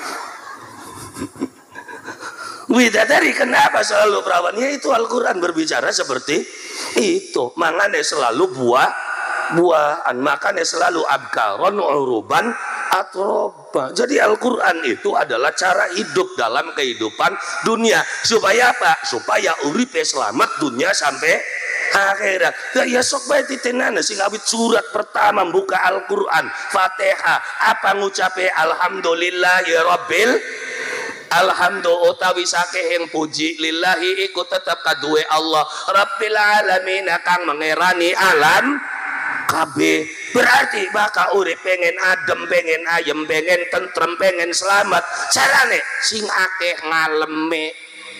Widadari kenapa selalu perawan? Ya itu Al-Quran berbicara seperti itu. Makanya selalu buah buahan, makanya selalu abkaron uruban atroba. Jadi Al-Quran itu adalah cara hidup dalam kehidupan dunia. Supaya apa? Supaya uripe selamat dunia sampai akhirat. Ya sok bae titenana sing awit surat pertama buka Al-Quran Fatihah apa ngucape alhamdulillahi rabbil alhamdulillah utawi sakehing puji lillahi iku tetep kaduwe Allah rabbil alamin kang mengerani alam kabeh. Berarti baka urip pengen adem, pengen ayem, pengen tentrem, pengen selamat. Carane sing akeh ngaleme.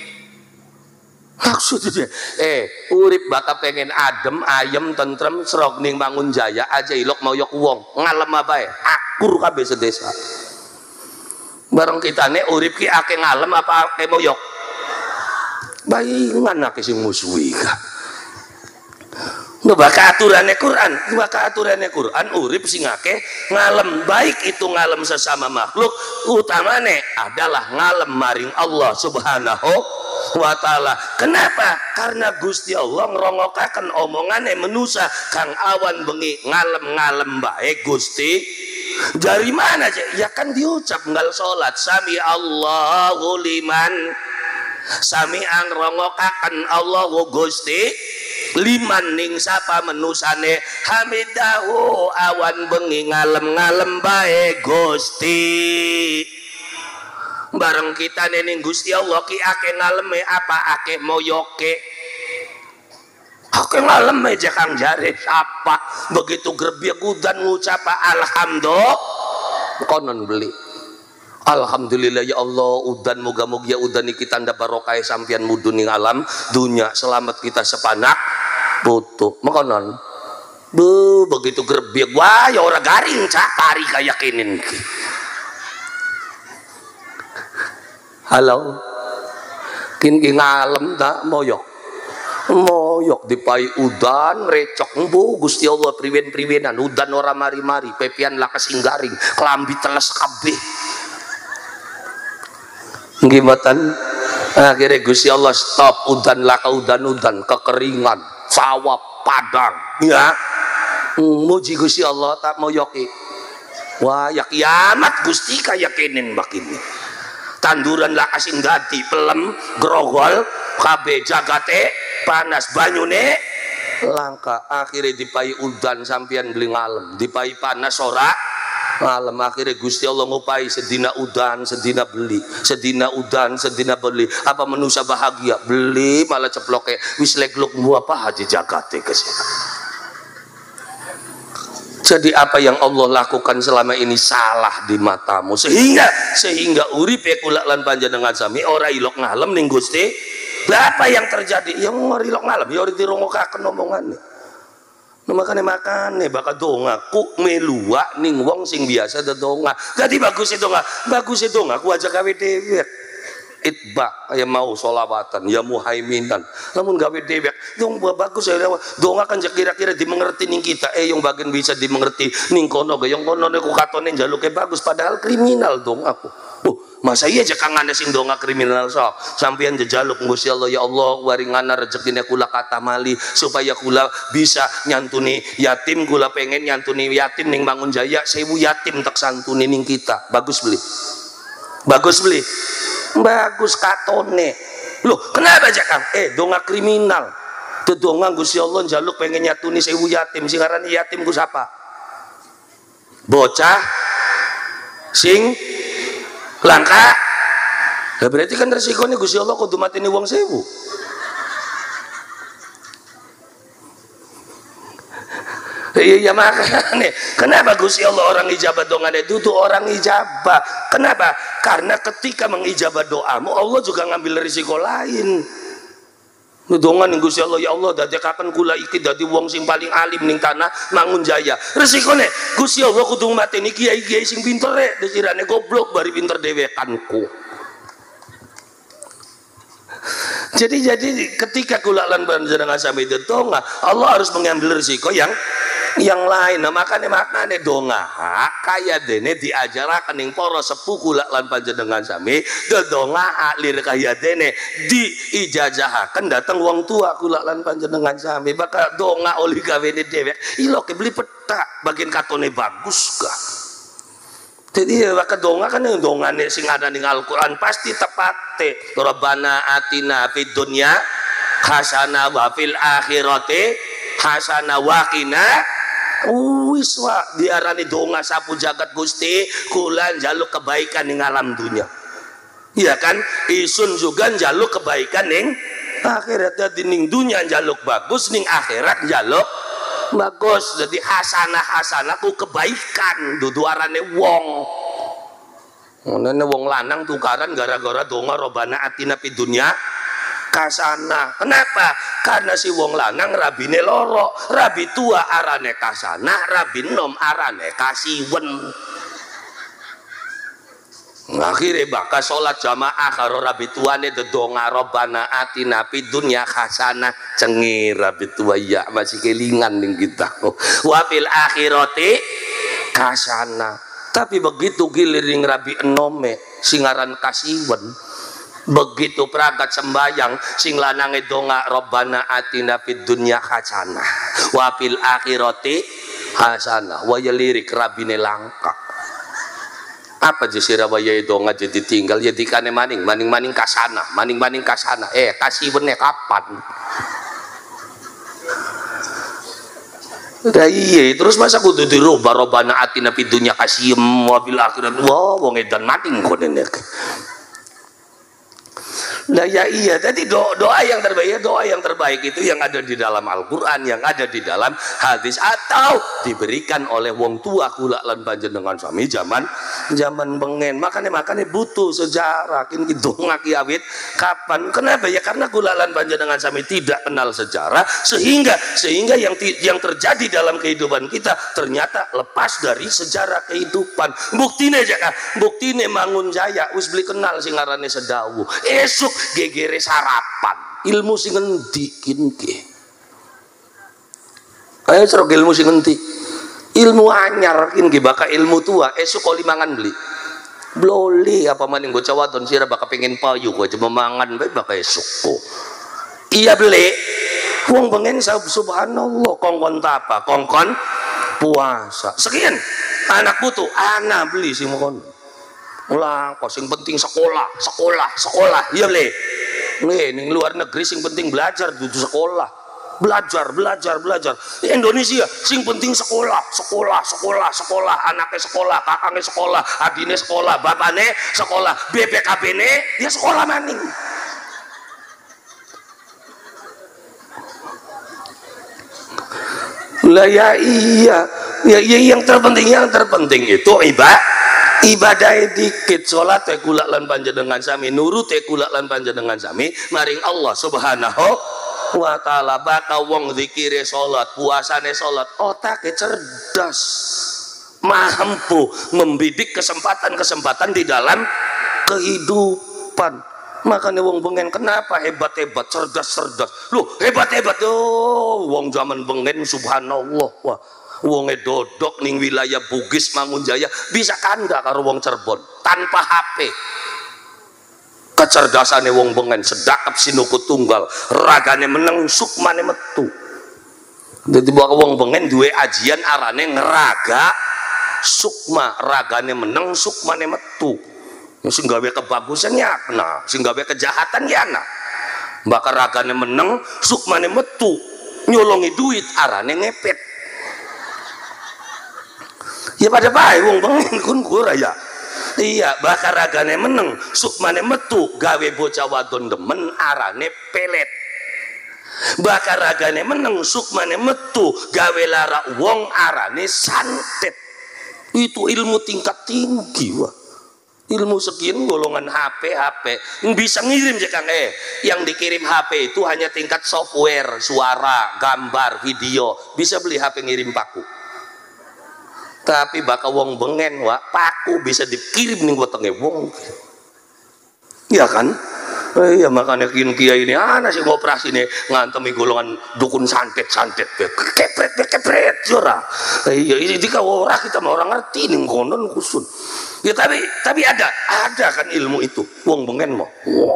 Maksudnya eh urip baka pengen adem, ayem, tentrem serok ning Mangun Jaya aja ilok moyok wong ngalem apa ya? Akur kabeh sedesa. Bareng kitane urip ki akeh ngalem apa akeh moyok? Bayi mana ke sing musuhi ka? ngebaka aturannya Quran, ngebaka aturannya Quran, urip sing akeh ngalem, baik itu ngalem sesama makhluk, utamane adalah ngalem maring Allah Subhanahu wa ta'ala. Kenapa? Karena Gusti Allah ngerongokaken omongane menusa kang awan bengi ngalem-ngalem bae Gusti. Dari mana aja? Ya kan diucap ngal salat sami Allahu liman, sami ang rongokaken Allahu Gusti liman ning sapa menusane hamidahu awan bengi ngalem-ngalem bae Gusti. Bareng kita ning Gusti Allah ki ake ngaleme apa ake moyoke, ake ngaleme aja kang jare apa begitu grebyek udan ngucap alhamdulillah konon beli alhamdulillah ya Allah udan moga-moga ya udan iki tanda barokah sampeyan mudun ning alam dunya selamat kita sepanak putu makonon bu begitu grebyek wah ya ora garing cak kari kayakinin halo kin ki ngalem tak moyok moyok dipai udan recok embu Gusti Allah priwen-priwenan udan ora mari-mari pepian lakas garing kelambi teles kabeh ngimatan akhirnya Gusti Allah stop udan laka udan-udan kekeringan sawah padang ya muji Gusti Allah tak moyoki wah ya kiamat Gusti kayakinin makini tanduran lakasin ganti pelem grogol kabe jagate panas banyune langka akhirnya dipai udan sampean beli ngalem dipai panas ora ngalem akhirnya Gusti Allah ngupai sedina udan sedina beli sedina udan sedina beli apa manusia bahagia beli malah ceploke wis legluk mu apa aja jagate kesini. Jadi apa yang Allah lakukan selama ini salah di matamu sehingga sehingga uripe kula lan panjenengan sami ora ilok ngalem ning Gusti. Lah apa yang terjadi? Yang ora ilok ngalem ya ora dirongokaken omongane. Makane makane bakal donga ku melua ning wong sing biasa dedonga. Jadi bagus itu donga, bagus itu donga ku aja gawe dewek. Itba ya mau solawatan ya muhaiminan namun gawe dewek dong bagus ya donga kan kira-kira dimengerti ning kita eh yang bagian bisa dimengerti ning kono yang kono niku katone njaluke bagus padahal kriminal dong aku uh, masa iya aja kang ana sing donga kriminal sok sampeyan jejaluk Gusti Allah ya Allah waringana rezekine kula katamali supaya kula bisa nyantuni yatim kula pengen nyantuni yatim ning Mangunjaya sewu yatim tak santuni ning kita bagus beli bagus beli bagus katone loh kenapa aja kang eh donga kriminal tuh donga Gusti Allah njaluk pengen nyatuni sewu yatim sing aran yatim ku sapa bocah sing langka lah berarti kan resikonya Gusti Allah kudu mateni wong sewu iya makanya kenapa Gusti Allah orang ijabah dongane itu orang ijabah kenapa karena ketika mengijabah doamu Allah juga ngambil risiko lain dongan ning Gusti Allah ya Allah dadekaken kula iki dadi wong sing paling alim ning tanah Mangunjaya resikone Gusti Allah kudu mateni kiai-kiai sing pinter rek desirane goblok bari pinter dewekanku jadi jadi ketika kula lan panjenengan sami donga Allah harus mengambil risiko yang yang lain. Nah makanya maknanya donga kaya dene diajarakan ning para sepuh kula lan panjenengan sami donga lir kaya dene diijazahaken datang wong tua kula lan panjenengan sami bakal donga oli gawene dhewek iloke beli peta bagian katone bagus kah jadi bakal donga kan yang dongane sing ada ning Al-Qur'an pasti tepate Rabbana atina fid dunya hasanah wa fil akhirati hasanah wa qina wis wa diarani donga sapu jagat Gusti kula njaluk kebaikan ning alam dunia iya kan isun juga njaluk kebaikan ning akhirat dadi ning dunia njaluk bagus ning akhirat njaluk bagus jadi hasanah hasanah ku kebaikan dudu arane wong ngene wong lanang tukaran gara-gara donga Robana atina fid dunya kasana kenapa karena si wong lanang rabine loro rabi tua arane kasana rabi nom arane kasiwen akhirnya bakal sholat jamaah karo rabi tuane dedonga robbana atina fid dunya hasanah cengir rabi tua ya masih kelingan ning kita wafil akhirati hasanah. Tapi begitu giliring rabi enome singaran kasiwen, begitu perangkat sembayang sing lanange donga robbana atina fid dunya hasanah wafil akhirati hasanah waya lirik rabine langka. Apa je Surabaya itu nggak jadi tinggal jadi kane maning maning maning kasana maning maning kasana eh kasih bener kapan udah iya terus masa kudu dirubah robana atina fid dunya kasih mobil akhirat wow wong edan maning konen Nah ya iya, jadi doa, doa yang terbaik, doa yang terbaik itu yang ada di dalam Al-Quran, yang ada di dalam hadis, atau diberikan oleh wong tua kula lan panjenengan sami zaman zaman bengen. Makanya makanya butuh sejarah. Kini donga kiawit kapan? Kenapa ya? Karena kula lan panjenengan sami tidak kenal sejarah, sehingga sehingga yang yang terjadi dalam kehidupan kita ternyata lepas dari sejarah kehidupan. Buktine aja kan, buktine Mangun Jaya wis beli kenal sing ngarane sedawu. Esuk gegere sarapan ilmu sing ngendi kinke ayo cerok ilmu sing ngendi ilmu anyar kinke baka ilmu tua esuk kali mangan beli bloli apa maning bocah wadon sira baka pengen payu gua cuma mangan bae baka esuk kok iya beli wong pengen subhanallah kongkon apa kongkon puasa sekian anak butuh anak beli sih mohon ulah kok sing penting sekolah sekolah sekolah iya le nih ning luar negeri sing penting belajar dudu sekolah belajar belajar belajar di Indonesia sing penting sekolah sekolah sekolah sekolah anaknya sekolah kakaknya sekolah adine sekolah bapaknya sekolah B P K B ne ya sekolah maning lah ya iya ya, ya yang terpenting yang terpenting itu ibadah ibadah dikit sholat teh kula lan panjenengan sami nurut teh kula lan panjenengan sami maring Allah subhanahu wa ta'ala baka wong zikire sholat puasane sholat otaknya cerdas mampu membidik kesempatan-kesempatan di dalam kehidupan. Makanya wong bengen kenapa hebat-hebat cerdas-cerdas loh hebat-hebat oh wong zaman bengen subhanallah wah wong dodok ning wilayah Bugis Mangun Jaya bisa kanda karo wong Cirebon tanpa H P. Kecerdasane wong bengen sedakap sinuku tunggal ragane meneng sukmane metu. Dadi bawa wong bengen duwe ajian arane ngeraga sukma ragane meneng sukmane metu. Sing gawe kebagusan ya nah, sing gawe kejahatan ya nah. Bakar ragane meneng sukmane metu nyolongi duit arane ngepet. Ya pada baik wong pengen kun kura ya iya bakar ragane meneng sukmane metu gawe bocah wadon demen arane pelet bakar ragane meneng sukmane metu gawe lara wong arane santet. Itu ilmu tingkat tinggi wah ilmu sekian golongan H P H P bisa ngirim ya Kang eh yang dikirim H P itu hanya tingkat software suara gambar video bisa beli H P ngirim paku. Tapi bakal wong bengen wak paku bisa dikirim nih wetenge wong ya kan eh, ya makanya kian kiai ini anak sih ngoperasi nih ngantemi golongan dukun santet santet kepret kepret jora iya ini jika orang kita mau orang ngerti nih konon kusun ya tapi tapi ada ada kan ilmu itu wong bengen mau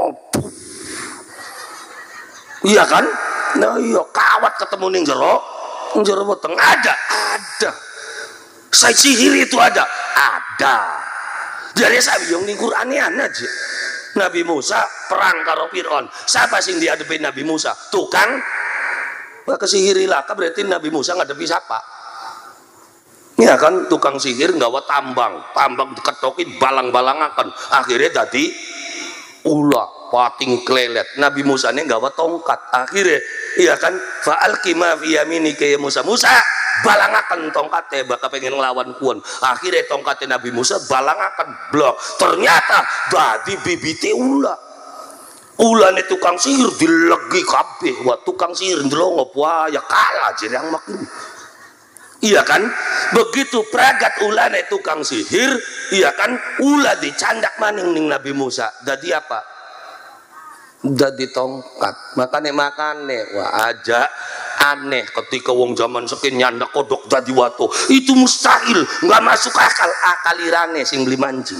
iya kan nah iya kawat ketemu nih jero jero weteng ada ada saya sihir itu ada ada jadi saya yang di Quran aja Nabi Musa perang karo Fir'aun siapa sih dihadapi Nabi Musa tukang kesihirilah kan berarti Nabi Musa ngadepi siapa ya kan tukang sihir nggawa tambang tambang diketokin balang-balangakan akhirnya tadi ulah pating klelet Nabi Musa ini nggawa tongkat akhirnya iya kan fa'alqi ma fi yaminika ya Musa Musa balangakan tongkatnya bakal pengen ngelawan kuon akhirnya tongkatnya Nabi Musa balangakan blok ternyata dadi bibite ulah ulah nih tukang sihir dilegi kabeh wah tukang sihir ndelongo wah ya kalah jadi yang makin iya kan? Begitu pragat ulane tukang sihir, iya kan? Ulah dicandak maning ning Nabi Musa. Dadi apa? Dadi tongkat. Makane makane wah aja aneh ketika wong zaman sekian nyandak kodok dadi watu. Itu mustahil, nggak masuk akal. Akalirane sing beli mancing.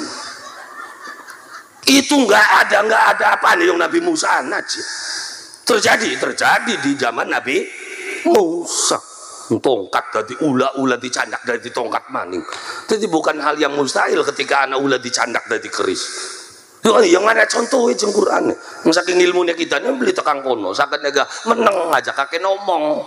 Itu nggak ada, nggak ada apa nih yang Nabi Musa aja. Terjadi, terjadi di zaman Nabi Musa. Tongkat dari ula-ula dicandak dari tongkat maning. Jadi bukan hal yang mustahil ketika anak ula dicandak dari keris. Yang ada contohnya di Quran. Saking ilmunya kita ini beli tekang kono. Sakit nega meneng aja kakek ngomong.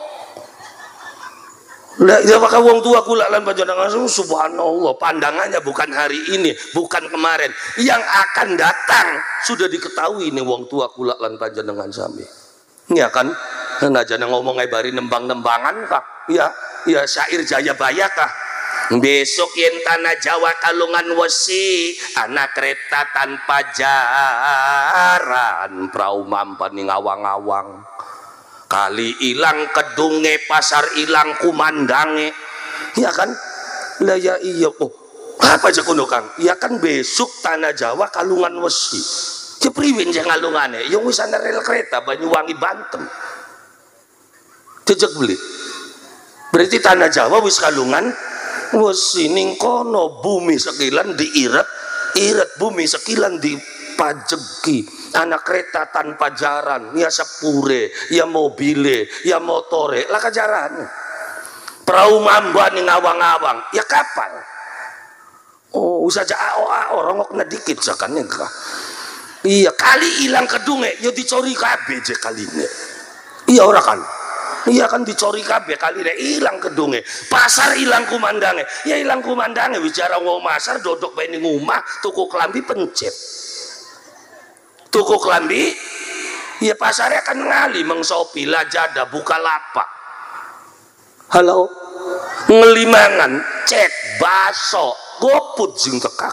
Lah ya maka wong tua kula lan panjenengan subhanallah, pandangannya bukan hari ini, bukan kemarin, yang akan datang sudah diketahui nih wong tua kula lan panjenengan sami. Ya kan? Najan ngomong ae bari nembang-nembangan kah? Ya, ya syair Jayabaya kah? Besok yen tanah Jawa kalungan wesi, anak kereta tanpa jaran, prau mampan ning awang-awang. Kali ilang kedunge, pasar ilang kumandange. Ya kan? Lah ya iya. Oh, apa aja kono Kang? Ya kan besok tanah Jawa kalungan wesi. Cepriwin jeng alungane, yang wis ana rel kereta Banyuwangi Banten. Jejak beli. Berarti tanah Jawa wis kalungan wesi ning kono bumi sekilan diiret, iret bumi sekilan dipajegi. Anak kereta tanpa jaran, ya sepure, ya mobile, ya motore, lah kajaran. Perahu mamba ning awang-awang, ya kapal. Oh, usaha ao ao rongok na dikit sakannya kah? Iya, kali ilang kedunge, ya dicori kabeh je kaline. Iya ora kan? Iya kan dicori kabeh kaline ilang kedunge. Pasar ilang kumandange. Ya ilang kumandange wis jarang wong pasar dodok bae ning omah tuku klambi pencet. Tuku klambi ya pasarnya kan ngali mengsopi Lazada Bukalapak. Halo ngelimangan cek baso goput sing tekak.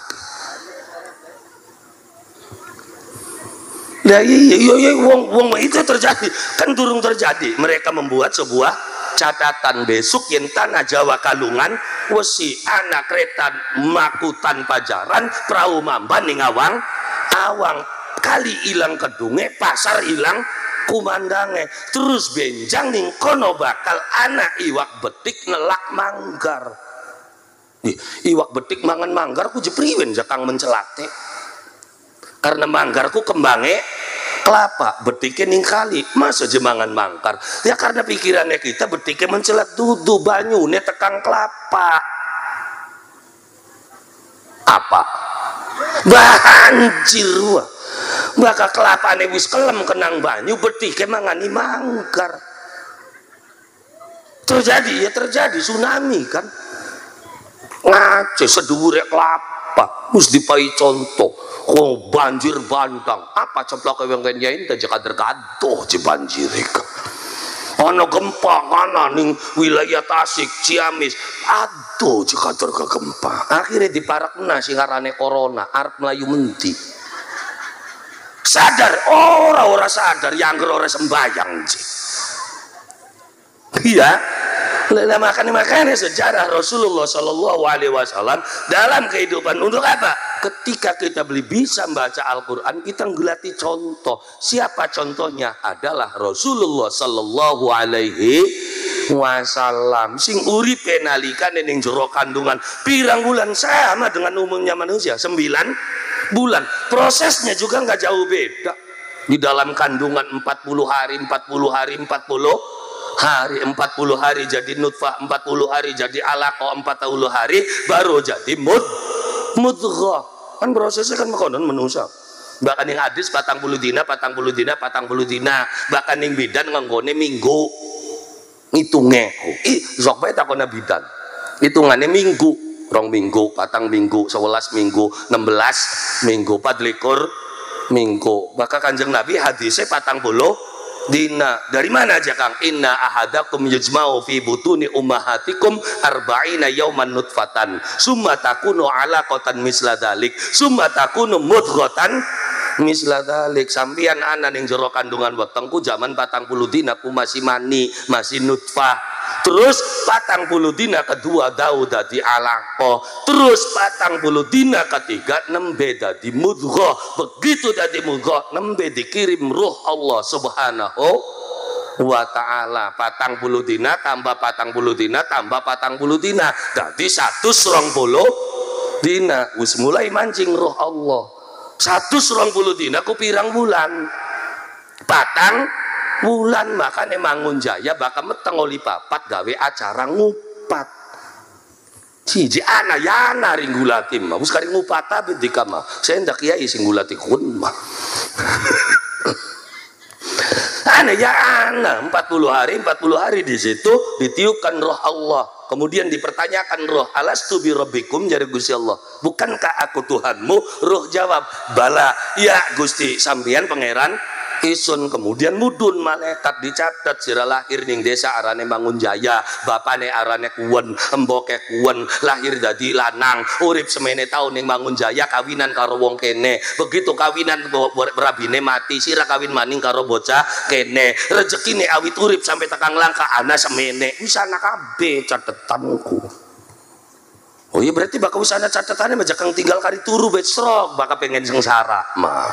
Nah iya iya iya wong wong itu terjadi kan durung terjadi. Mereka membuat sebuah catatan besok yang tanah Jawa kalungan wesi anak kereta maku tanpa jaran perahu mamban ning awang awang kali ilang kedunge pasar ilang kumandange terus benjang ning kono bakal anak iwak betik nelak manggar. Nih, iwak betik mangan manggar ku jepriwen jakang mencelate. Karena manggarku kembange kelapa, betiknya ning kali, masa jemangan mangkar. Ya karena pikirannya kita betiknya mencelat dudu banyune tekang kelapa. Apa? Banjir wah. Maka kelapa ane wis kelem kenang banyu, betiknya mangani mangkar. Terjadi ya terjadi tsunami kan. Ngace sedhuwure kelapa, wis dipai contoh. Oh banjir bandang apa ceplok yang kenyain tak kader kadoh ci banjir ka ono gempa kana ning wilayah Tasik Ciamis aduh ci kader ke gempa akhirnya diparakna sing arane corona arep mlayu menti sadar ora ora sadar yang ora sembayang ci iya lah makanya makanya sejarah Rasulullah Shallallahu Alaihi Wasallam dalam kehidupan untuk apa? Ketika kita beli bisa membaca Al-Quran kita ngelati contoh. Siapa contohnya? Adalah Rasulullah Shallallahu Alaihi Wasallam. Sing uripe nalikan ning jero kandungan pirang bulan sama dengan umumnya manusia sembilan bulan. Prosesnya juga nggak jauh beda. Di dalam kandungan empat puluh hari, empat puluh hari, empat puluh hari, empat puluh hari jadi nutfah, empat puluh hari jadi alaqah, empat puluh hari baru jadi mud mudghah. Kan prosesnya kan makonon manusia. Bahkan yang hadis patang puluh dina, patang puluh dina, patang puluh dina. Bahkan yang bidan nganggone minggu. Ngitungnya. Ih, sok bae takona bidan. Hitungannya minggu, rong minggu, patang minggu, sebelas minggu, enam belas minggu, empat likur minggu. Bahkan Kanjeng Nabi hadisnya patang puluh dina. Dari mana aja Kang? Inna ahadakum yujma'u fi butuni ummahatikum arba'ina yauman nutfatan summa takunu alaqatan misla dalik summa takunu mudghatan misla dalik. Sampian ana ning jero kandungan wetengku zaman patang puluh dina ku masih mani, masih nutfah, terus patang puluh dina kedua Daud dadi alaqah, terus patang puluh dina ketiga nembe dadi mudghah. Begitu dadi mudghah nembe dikirim ruh Allah subhanahu wa ta'ala. Patang puluh dina tambah patang puluh dina tambah patang puluh dina dadi satu serong puluh dina wis mulai mancing ruh Allah. Satu serong puluh dina ku pirang bulan? Patang bulan. Makanya Mangunjaya bakal meteng oli papat gawe acara ngupat siji ana yana ringgulatim mah wis kari ngupata bidika mah saya ndak kiai singgulati kun mah ana ya ana empat puluh hari empat puluh hari di situ ditiupkan roh Allah. Kemudian dipertanyakan roh, alastu bi rabbikum, jari Gusti Allah, bukankah aku Tuhanmu? Roh jawab, bala, ya Gusti sampeyan pangeran isun. Kemudian mudun malaikat dicatat sira lahir ning desa arane Mangunjaya, bapane arane Kuwen, emboke Kuwen, lahir dadi lanang, urip semene taun ning Mangunjaya, kawinan karo wong kene. Begitu kawinan berabine mati, sira kawin maning karo bocah kene. Rezekine awit urip sampai tekan langka ana semene. Wis ana kabeh catetanku. Oh iya berarti bakal wis ana catetane aja kang tinggal kari turu besrok bakal pengen sengsara mah.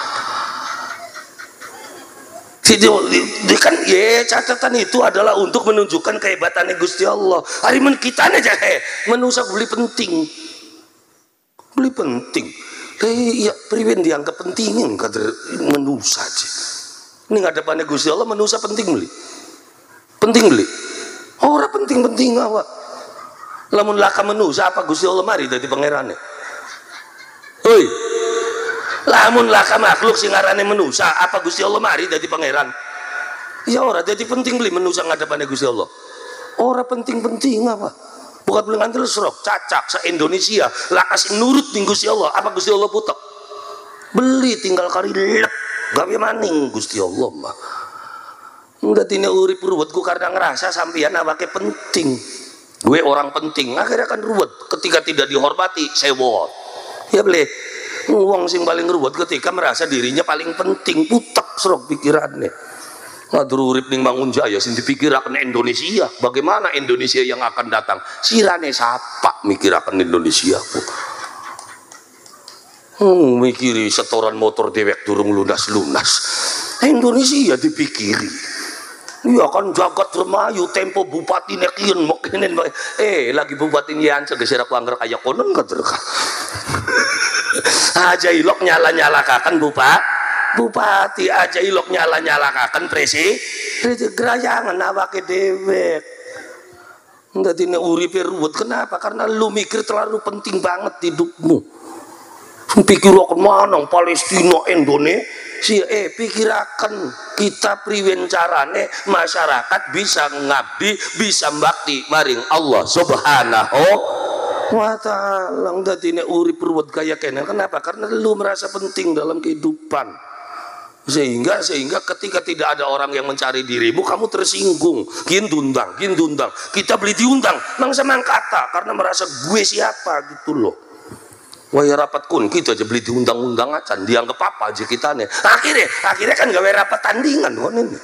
Kan ya catatan itu adalah untuk menunjukkan kehebatannya Gusti Allah. Hari men kita aja he menusa beli penting, beli penting. Eh ya priwen dianggap pentingin kader menusa aja. Ini nggak depannya Gusti Allah menusa penting beli, penting beli. Orang penting-penting awak. Lamun laka menusa apa Gusti Allah mari dari pangerannya. Hoi. Lamun laka makhluk sing ngarane menusa apa Gusti Allah mari dadi pangeran. Ya ora dadi penting beli menusa ngadepane Gusti Allah. Ora penting-penting apa? Bukan beli ngantel serok cacak se Indonesia lakas sing nurut ning Gusti Allah apa Gusti Allah putek. Beli tinggal kari lep gawe maning Gusti Allah mah. Ndatine urip ruwetku karena ngerasa sampeyan awake penting. Gue orang penting akhirnya kan ruwet ketika tidak dihormati sewot. Ya boleh. Wong sing paling ruwet ketika merasa dirinya paling penting, putek serok pikirannya. Ngadur urip ning Mangunjaya sing dipikiraken Indonesia. Bagaimana Indonesia yang akan datang? Sirane sapa mikiraken Indonesia. Hmm, mikiri setoran motor dewek durung lunas-lunas. Indonesia dipikiri. Iya kan jagat remayu tempo bupati nekien mokenen eh lagi bupati nyan segeser aku anggar kaya konon kader ka. Aja ilok nyala-nyalakakan bupa bupati, aja ilok nyala-nyalakakan presi presi gerayangan awake dewek. Ndati ne uripe ruwet kenapa? Karena lu mikir terlalu penting banget hidupmu. Pikir akan mana Palestina Indonesia eh pikirakan kita priwen carane masyarakat bisa ngabdi bisa bakti maring Allah subhanahu wa ta'ala. Dadi nek urip ruwet kaya kene kenapa? Karena lu merasa penting dalam kehidupan sehingga sehingga ketika tidak ada orang yang mencari dirimu kamu tersinggung gin dundang gin dundang kita beli diundang nang sama kata karena merasa gue siapa gitu loh. Wah rapat kun kita aja beli diundang-undang acan dianggap apa aja kita nih akhirnya akhirnya kan gawe rapat tandingan kan ini.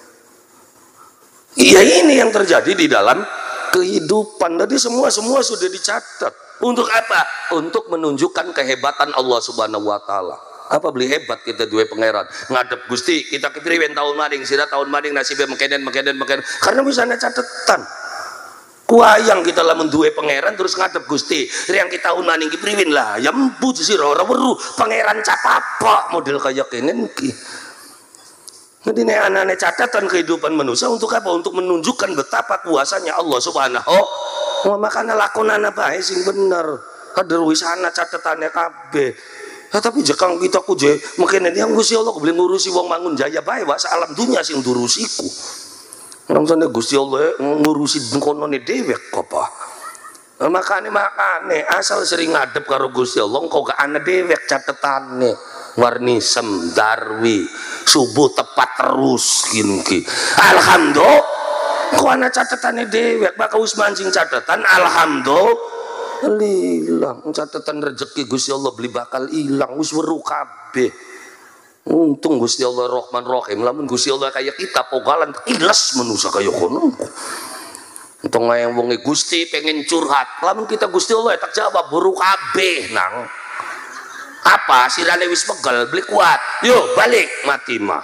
Iya ini yang terjadi di dalam kehidupan. Jadi semua semua sudah dicatat untuk apa? Untuk menunjukkan kehebatan Allah subhanahu wa ta'ala. Apa beli hebat kita dua pangeran ngadep Gusti kita kepriwen tahun maning sira tahun maning nasibnya mekenen mekenen mekenen karena misalnya catatan. Kuayang kita lamun duwe pangeran terus ngadep Gusti yang kita unaning ki priwin lah ya empu sih ora weruh pangeran capapa model kaya kene iki. Jadi nek anane catatan kehidupan manusia untuk apa? Untuk menunjukkan betapa kuasanya Allah subhanahu wa makana lakonana bae sing bener. Kader wis ana catatannya kabeh. Ya, tapi jekang kita ku je mekene yang Gusti Allah boleh ngurusi wong Mangunjaya bae wae alam dunia sing ngurusiku. Orang sana Gusti Allah ngurusi konone dewek apa? Makane makane asal sering ngadep karo Gusti Allah engkau gak ana dewek catetane warni sem darwi subuh tepat terus gini. Alhamdulillah kau ana catetane dewek bakal wis mancing catatan alhamdulillah catatan rezeki Gusti Allah beli bakal ilang wis weruh kabeh. Untung Gusti Allah Rahman Rahim lamun Gusti Allah kayak kita pogalan ilas manusia kayak kono Untung yang wonge Gusti pengen curhat, lamun kita Gusti Allah tak jawab buru kabeh nang. Apa sirane wis pegel beli kuat. Yo balik mati mah.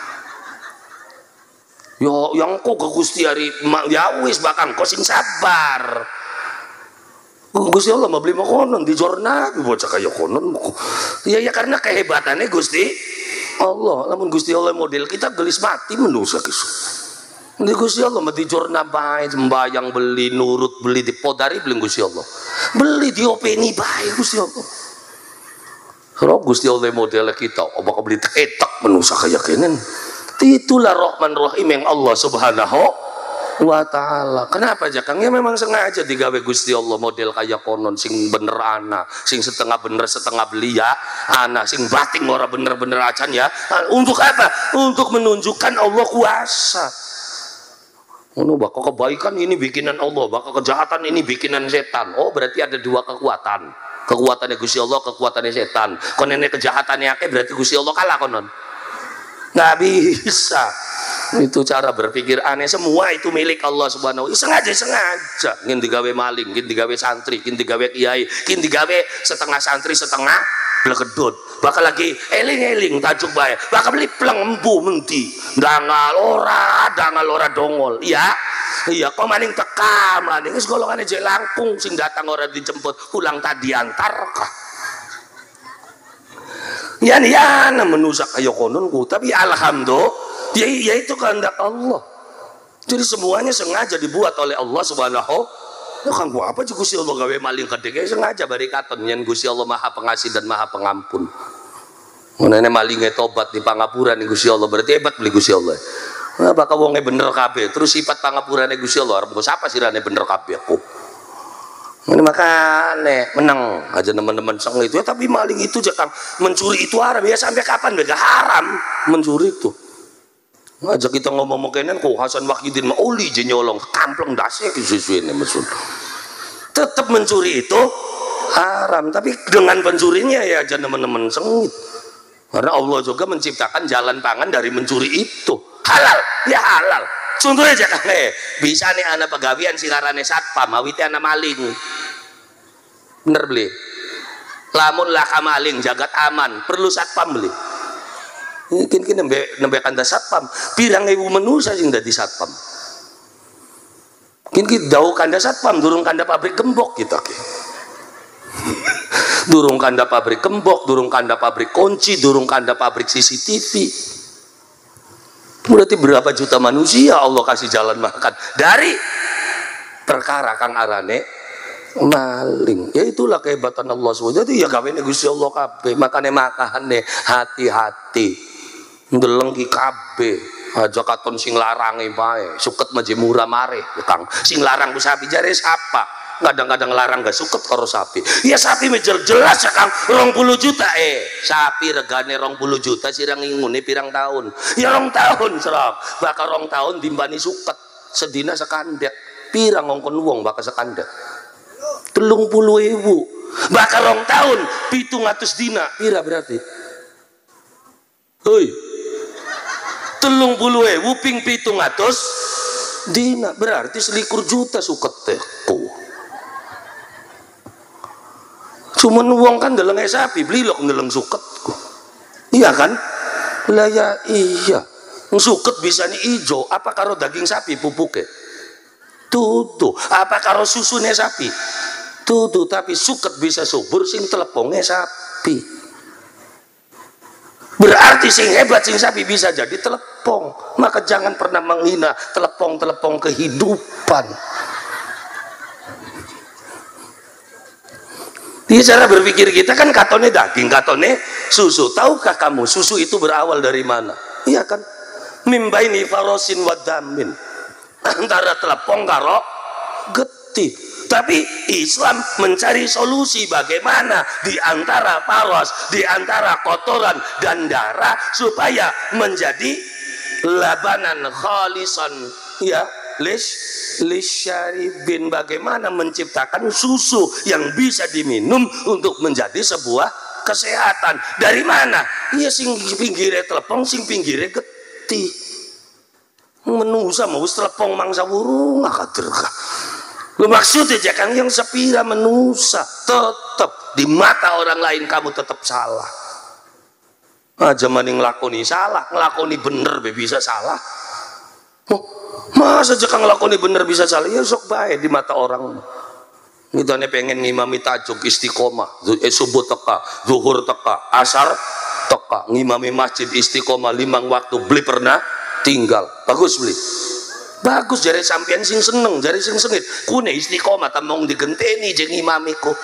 Yo yang kok ke Gusti hari ya wis bakang kau sing sabar. Gusti Allah mau beli makonon di jorna bocah kaya konon. Ya ya karena kehebatannya Gusti Allah. Lamun Gusti Allah model kita gelis mati menusa kisu. Di Gusti Allah mati jorna bae sembayang beli nurut beli di podari beli Gusti Allah. Beli di openi bae Gusti Allah. Kalau Gusti Allah model kita oba beli etak menusa kaya kenen. Itulah Rahman Rahim yang Allah Subhanahu wa ta'ala. Kenapa jakang? Ya memang sengaja digawe Gusti Allah model kaya konon sing bener ana, sing setengah bener setengah beli ya ana, sing bating ora bener-bener acan ya. Untuk apa? Untuk menunjukkan Allah kuasa. Oh, bakal kebaikan ini bikinan Allah, bakal kejahatan ini bikinan setan. Oh berarti ada dua kekuatan. Kekuatannya Gusti Allah, kekuatannya setan. Konene kejahatannya akeh berarti Gusti Allah kalah konon. Nggak bisa. Itu cara berpikir aneh. Semua itu milik Allah Subhanahu wa ta'ala. Sengaja sengaja ingin digawe maling, ingin digawe santri, ingin digawe kiai, ingin digawe setengah santri setengah blegedut. Bakal lagi eling-eling tajuk bae. Bakal beli pleng empu menti. Dangal ora, dangal ora dongol. Iya. Iya, kok maning teka maning wis golongane jek langkung sing datang ora dijemput, pulang tadi antar kah. Ya ya menusak kaya konon ku, tapi alhamdulillah ya, ya itu kehendak Allah. Jadi semuanya sengaja dibuat oleh Allah Subhanahu. Ya kan gua apa sih Gusti Allah gawe maling kedek sengaja bari katon yen Gusti Allah Maha Pengasih dan Maha Pengampun. Menene malinge tobat di pangapura nih Gusti Allah berarti hebat beli Gusti Allah. Nah, bakal wonge bener kabeh. Terus sifat pangapurane Gusti Allah arep siapa sirane bener kabeh aku. Ini makanya menang aja teman-teman sang itu ya, tapi maling itu jangan mencuri itu haram ya sampai kapan beda haram mencuri itu. Ngajak kita ngomong makanan kok Hasan Wahidin mah oli je nyolong kampleng dase sesuai ini maksud. Tetap mencuri itu haram tapi dengan pencurinya ya aja teman-teman sengit. Karena Allah juga menciptakan jalan pangan dari mencuri itu halal ya halal. Contohnya aja kan bisa nih anak pegawian silarane satpam awiti anak maling bener beli lamun laka maling jagat aman perlu satpam beli mungkin kini nembe nembe kanda satpam pirang ibu manusia sing dadi satpam mungkin kita dau kanda satpam durung kanda pabrik gembok kita ke durung kanda pabrik gembok durung kanda pabrik kunci durung kanda pabrik C C T V. Berarti berapa juta manusia Allah kasih jalan makan dari perkara kang arane maling. Ya itulah kehebatan Allah subhanahu wa ta'ala. Jadi ya gawene Gusti Allah kabeh makane makane hati-hati ndeleng ki kabeh aja katon sing larange bae suket maje murah mare Kang sing larang ku sapi jare sapa kadang-kadang larang gak suket karo sapi ya sapi mejer jelas ya Kang rong puluh juta eh sapi regane rong puluh juta sirang ngingune pirang tahun ya rong tahun serap bakal rong tahun dimbani suket sedina sekandet pirang ngongkon wong bakal sekandet telung puluh ewu bakal rong tahun pitung atus dina pira berarti hoi telung puluh ewu ping pitung atus dina berarti selikur juta suket teh cuman uang kan deleng sapi beli loh deleng suket iya kan lah ya iya suket bisa nih ijo apa karo daging sapi pupuknya tuh tuh apa karo susunya sapi tuh tuh tapi suket bisa subur sing telepongnya sapi berarti sing hebat sing sapi bisa jadi telepong maka jangan pernah menghina telepong-telepong kehidupan. Ini cara berpikir kita kan katone daging, katone susu. Tahukah kamu susu itu berawal dari mana? Iya kan? Mimbaini farosin wadamin. Antara telepong karo getih. Tapi Islam mencari solusi bagaimana di antara paros, di antara kotoran dan darah supaya menjadi labanan khalisan ya lish lisyaribin bagaimana menciptakan susu yang bisa diminum untuk menjadi sebuah kesehatan. Dari mana? Iya sing pinggirnya telepon sing pinggirnya getih Menusa mau telepong mangsa burung kader ka. Lu maksudnya jangan yang sepira menusa tetap di mata orang lain kamu tetap salah. Aja maning nglakoni salah, nglakoni bener be bisa salah. Oh, masa jeka nglakoni bener bisa salah ya sok bae di mata orang. Mitane pengen ngimami tajuk istiqomah, eh, subuh teka, zuhur teka, asar teka, ngimami masjid istiqomah limang waktu beli pernah tinggal. Bagus beli. Bagus jare sampean sing seneng, jare sing sengit. Kune istiqomah tamong digenteni jeung imamiku.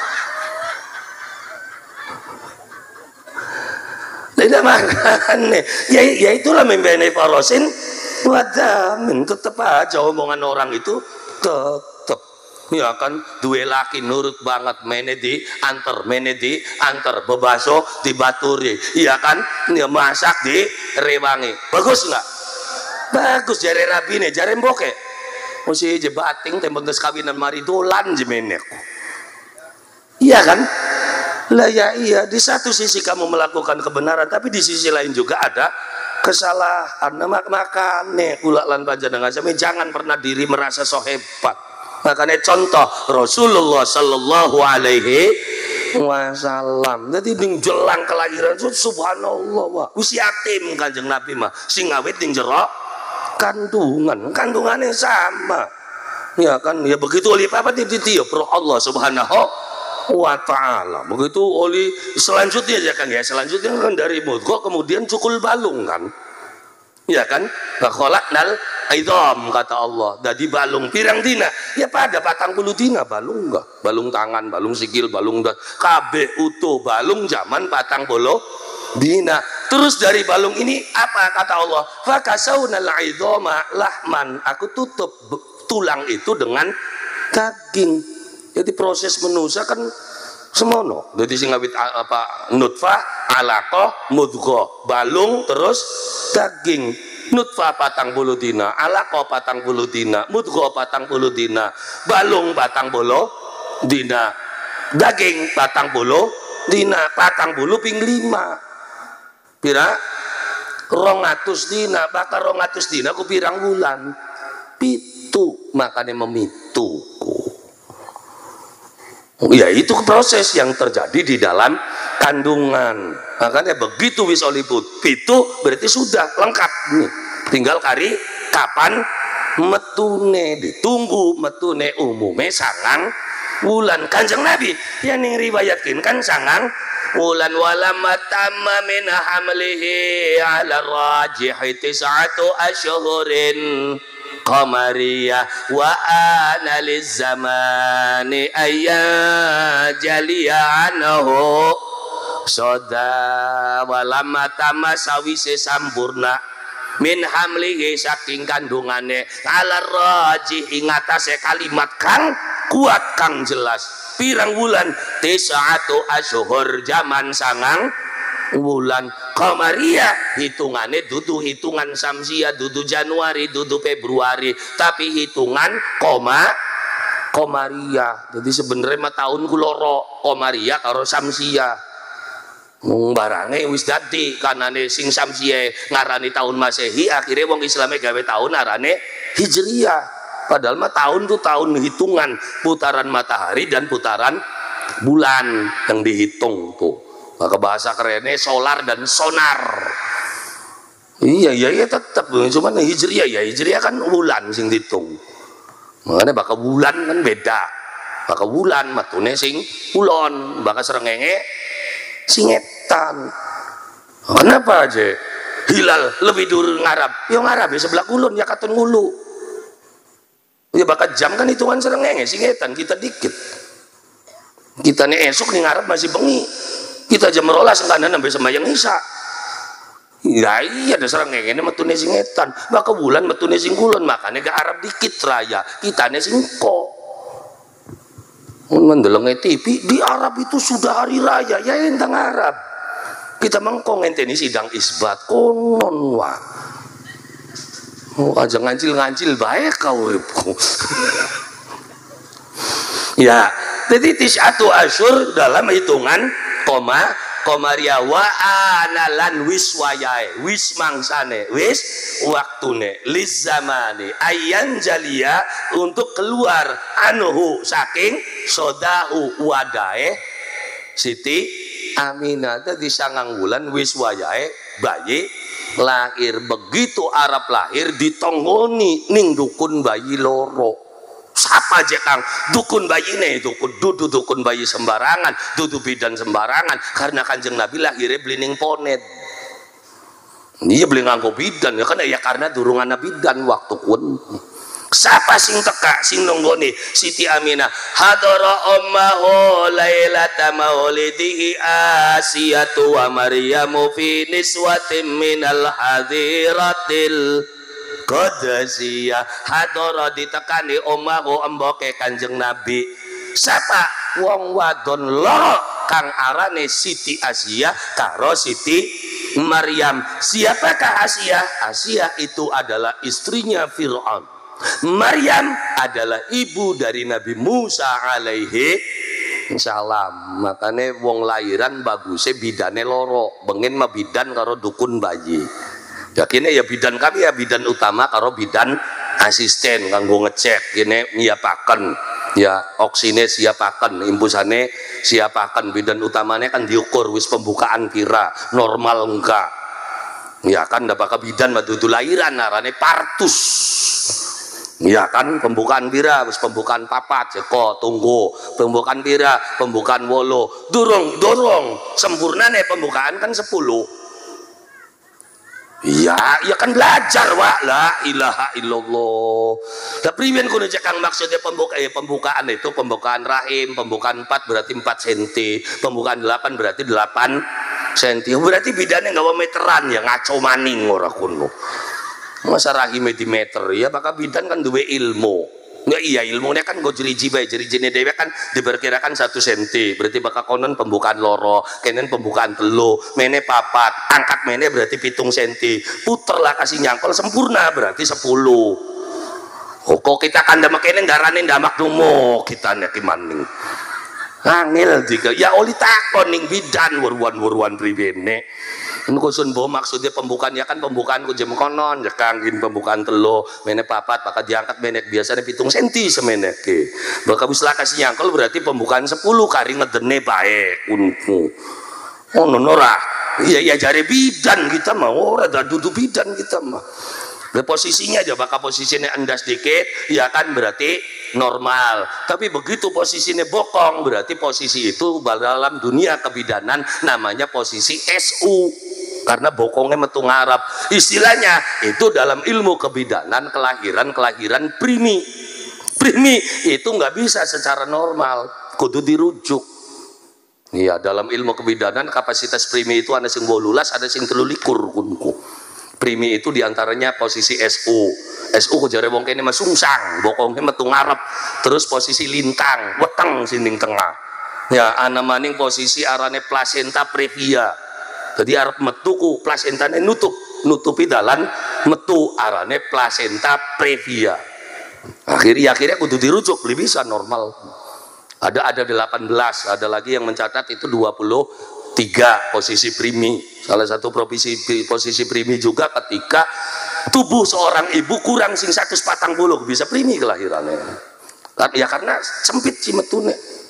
Tidak makanya, ya, ya itulah membene parosin wadamin tetap aja omongan orang itu tetap ya kan dua laki nurut banget mene di antar mene di antar bebaso di baturi ya kan ya masak di rewangi bagus nggak bagus jare rabine jare mboke mesti je bating tembang tes kawinan mari dolan je menek iya kan. Lah ya iya, di satu sisi kamu melakukan kebenaran, tapi di sisi lain juga ada kesalahan. Nah, makanya kula lan panjenengan sami jangan pernah diri merasa so hebat. Makanya contoh Rasulullah sallallahu alaihi wasallam. Jadi ning jelang kelahiran subhanallah wah, wis yatim Kanjeng Nabi mah sing awit ning jero kandungan, kandungannya sama. Ya kan, ya begitu oleh apa ditiup roh Allah subhanahu wa ta'ala. Begitu oli selanjutnya ya kan ya selanjutnya kan dari mudghah kemudian cukul balung kan ya kan khalaqnal idham kata Allah jadi balung pirang dina ya pada patang puluh dina balung enggak balung tangan balung sikil balung dan kabeh utuh balung zaman patang puluh dina terus dari balung ini apa kata Allah fakasaunal idhama lahman aku tutup tulang itu dengan daging. Jadi proses menusa kan semono. Jadi sing ngawit apa nutfah, alaqah, mudghah, balung terus daging. Nutfah patang puluh dina, alaqah patang puluh dina, mudghah patang puluh dina, balung patang puluh dina, daging patang puluh dina, patang puluh ping lima. Pira? Rongatus dina, bakar rongatus dina ku pirang bulan. Pitu makanya memituku. Ya itu proses yang terjadi di dalam kandungan. Makanya begitu wis oliput itu berarti sudah lengkap nih. Tinggal kari kapan metune ditunggu metune umume sangang wulan Kanjeng Nabi yang riwayatkan kan sangang wulan walamma tamma min hamlihi ala rajih tis'atu asyhurin qamariyah wa ana lizamani ayyajaliya anhu soda walamma tamma sawise sampurna min hamlihi saking kandungane ala rajih ing atase kalimat kang kuat kang jelas pirang wulan tis'atu asyhur zaman sangang wulan qamariyah hitungannya dudu hitungan samsia dudu Januari dudu Februari tapi hitungan koma qamariyah jadi sebenarnya mah tahun kuloro qamariyah karo samsia mung barange wis dadi kanane sing samsia ngarani tahun Masehi akhirnya wong Islame gawe tahun arane Hijriyah padahal mah tahun tuh tahun hitungan putaran matahari dan putaran bulan yang dihitung tuh. Maka bahasa kerennya solar dan sonar. Iya iya iya tetap cuman hijriyah ya hijriyah kan bulan sing dihitung. Makanya bakal bulan kan beda. Bakal bulan matune sing ulon, bakal srengenge singetan. Kenapa aja? Hilal lebih dulu ngarab. Ya ngarab ya sebelah kulon ya katon ngulu. Ya bakal jam kan hitungan srengenge singetan kita dikit. Kita nih esok nih ngarab masih bengi. Kita jam rolas enggak sampai sembahyang isya. Ya iya dasar ngene metune singetan. Maka bulan metune sing kulon makane ke Arab dikit raya. Kitane sing kok. Mun mendelenge T V di Arab itu sudah hari raya ya entang Arab. Kita mengko ngenteni sidang isbat konon wa. Oh aja ngancil-ngancil bae kau. Ya, jadi tis'atu asyur dalam hitungan koma Komaria wa analan wis wayahe wis mangsane wis waktune liz zamani ayan jalia untuk keluar anuhu saking sodahu wadae Siti Aminah. Dadi sangang wulan wis wayahe bayi lahir. Begitu Arab lahir ditonggoni ning dukun bayi loro. Siapa aja kang dukun bayi nih dukun dudu dukun bayi sembarangan, dudu bidan sembarangan, karena Kanjeng Nabi lahirnya blining ponet. Iya beli nganggo bidan ya kan ya karena durungan bidan waktu kun. Siapa sing teka sing nonggoni Siti Aminah hadara ummahu lailata maulidihi Asiyatu wa Maryamu fi niswatin minal hadiratil Qadasiyah. Hadara ditekani ummahu emboke Kanjeng Nabi. Siapa wong wadon loro kang arane Siti Asiyah karo Siti Maryam. Siapakah Asiyah? Asiyah itu adalah istrinya Fir'aun. Maryam adalah ibu dari Nabi Musa alaihi salam. Makanya wong lahiran bagusnya bidane loro, bengen mah bidan karo dukun bayi. Yakinnya ya bidan kami ya bidan utama karo bidan asisten kanggo ngecek gini nyiapaken ya oksine siapaken imbusane siapaken. Bidan utamanya kan diukur wis pembukaan kira normal enggak ya kan ndak bakal bidan mah dudu lahiran arane partus. Ya kan pembukaan pira wis pembukaan papat jeko tunggu pembukaan pira pembukaan wolo durung dorong sempurnane pembukaan kan sepuluh. Iya ya kan belajar wa la ilaha illallah. Tapi priwen kudu cekang maksudnya pembuka ya pembukaan itu pembukaan rahim pembukaan empat berarti empat senti pembukaan delapan berarti delapan senti berarti bidane enggak meteran ya ngaco maning ora kuno. Masa rahime di meter ya maka bidan kan duwe ilmu nggak iya ilmunya kan gue jeriji bae jerijine dewe kan diperkirakan satu senti berarti bakal konon pembukaan loro kenen pembukaan telu mene papat angkat mene berarti pitung senti puter lah kasih nyangkol sempurna berarti sepuluh. Oh kok kita kan damak kenen darane damak dumo kita nek maning angel tiga ya oli takon ning bidan wuruan-wuruan pribene. Nukusun bo maksudnya pembukaan ya kan pembukaan ku jem konon ya kanggin pembukaan telo menek papat maka diangkat menek biasanya pitung senti semenek ke bakal wis kasih nyangkol berarti pembukaan sepuluh kari ngedene baik unku oh nonora iya iya jari bidan kita mah ora dah dudu bidan kita mah posisinya aja bakal posisinya endas dikit ya kan berarti normal tapi begitu posisinya bokong berarti posisi itu dalam dunia kebidanan namanya posisi S U karena bokongnya metu ngarap istilahnya itu dalam ilmu kebidanan kelahiran kelahiran primi primi itu nggak bisa secara normal kudu dirujuk. Iya dalam ilmu kebidanan kapasitas primi itu ada sing wolulas ada sing telu likur kunku. Primi itu diantaranya posisi S U S U kejare wong kene mah sungsang bokongnya metu ngarep terus posisi lintang weteng sining tengah ya ana maning posisi arane placenta previa jadi arep metu ku placentane nutup nutupi dalan metu arane placenta previa akhirnya akhirnya kudu dirujuk lebih bisa normal ada ada delapan belas ada lagi yang mencatat itu dua puluh tiga posisi primi salah satu posisi posisi primi juga ketika tubuh seorang ibu kurang sing satu patang puluh bisa primi kelahirannya ya karena sempit si metune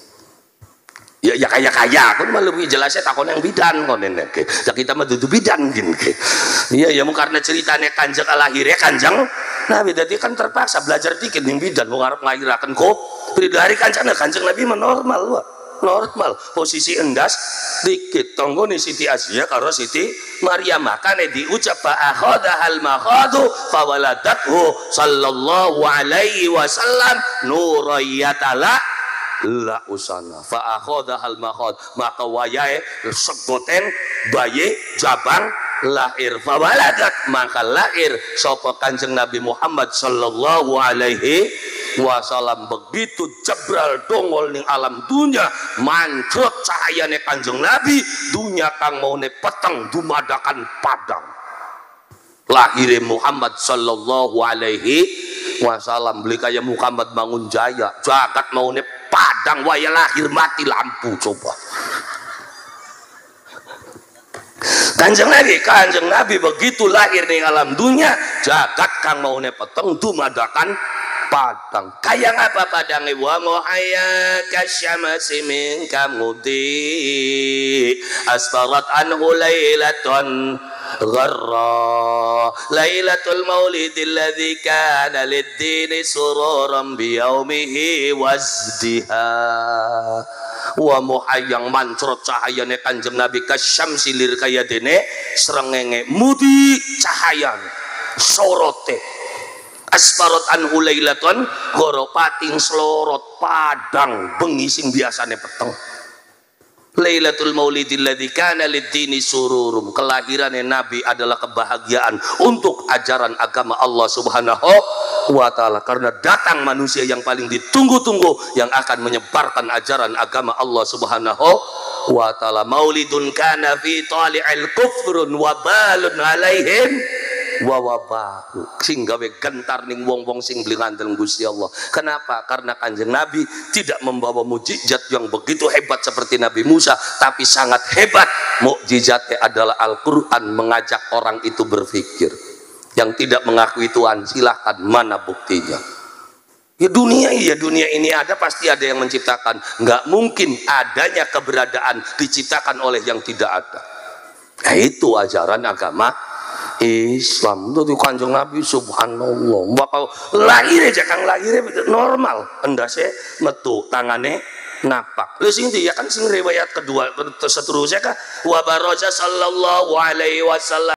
ya ya kaya kaya aku mah lebih jelasnya takon yang bidan konen ke ya kita mah dudu bidan gini ke iya ya mau karena ceritanya kanjeng lahirnya kanjeng nah berarti kan terpaksa belajar dikit nih bidan mau ngarep ngahirakan kok dari kanjeng kanjeng Nabi normal wah normal posisi endas dikit tonggo nih Siti Asiyah karo Siti Maryam makanya diucap fa'akhadhal makhadu fawaladathu sallallahu alaihi wasallam nurayatala la usana fa'akhadhal makhad maka wayahe segoten bayi jabang lahir fawaladat maka lahir sapa Kanjeng Nabi Muhammad sallallahu alaihi wasallam begitu jebral dongol ning alam dunya mancrot cahayane Kanjeng Nabi dunya kang maune peteng dumadakan padang lahir Muhammad sallallahu alaihi wasallam beli kaya Muhammad bangun jaya jagat maune padang waya lahir mati lampu coba Kanjeng Nabi, Kanjeng Nabi begitu lahir ning alam dunia, jagat kang maune peteng dumadakan padang. Kayang apa padange? Wa muhayya kasyamsi min kamudi asfarat anhu lailatun gharra lailatul maulidil ladzi kana lid-dini sururan bi yaumihi wazdiha. Wa muhayyang mancrot cahayane Kanjeng Nabi kasyamsi lir kaya dene srengenge mudi cahayane sorote asfarot anhu lailaton goropating slorot padang bengi sing biasane peteng. Lailatul maulidil ladzi kana lid-dini sururum, kelahiran Nabi adalah kebahagiaan untuk ajaran agama Allah Subhanahu wa taala, karena datang manusia yang paling ditunggu-tunggu yang akan menyebarkan ajaran agama Allah Subhanahu wa taala. Maulidun kana fi tali'il kufrun wa balun alaihim wa wabahu, sing gawe gentar ning wong-wong sing blinganten Gusti Allah. Kenapa? Karena Kanjeng Nabi tidak membawa mukjizat yang begitu hebat seperti Nabi Musa, tapi sangat hebat mukjizatnya adalah Al-Qur'an, mengajak orang itu berpikir. Yang tidak mengakui Tuhan silahkan, mana buktinya? Ya dunia, ya dunia ini ada, pasti ada yang menciptakan. Nggak mungkin adanya keberadaan diciptakan oleh yang tidak ada. Nah, itu ajaran agama Islam. Itu Kanjeng Nabi subhanallah bakal lahir aja kang lahir normal, endase metu, tangane napak. Lu sing ya kan sing riwayat kedua seterusnya kah wa baraja sallallahu alaihi wasallam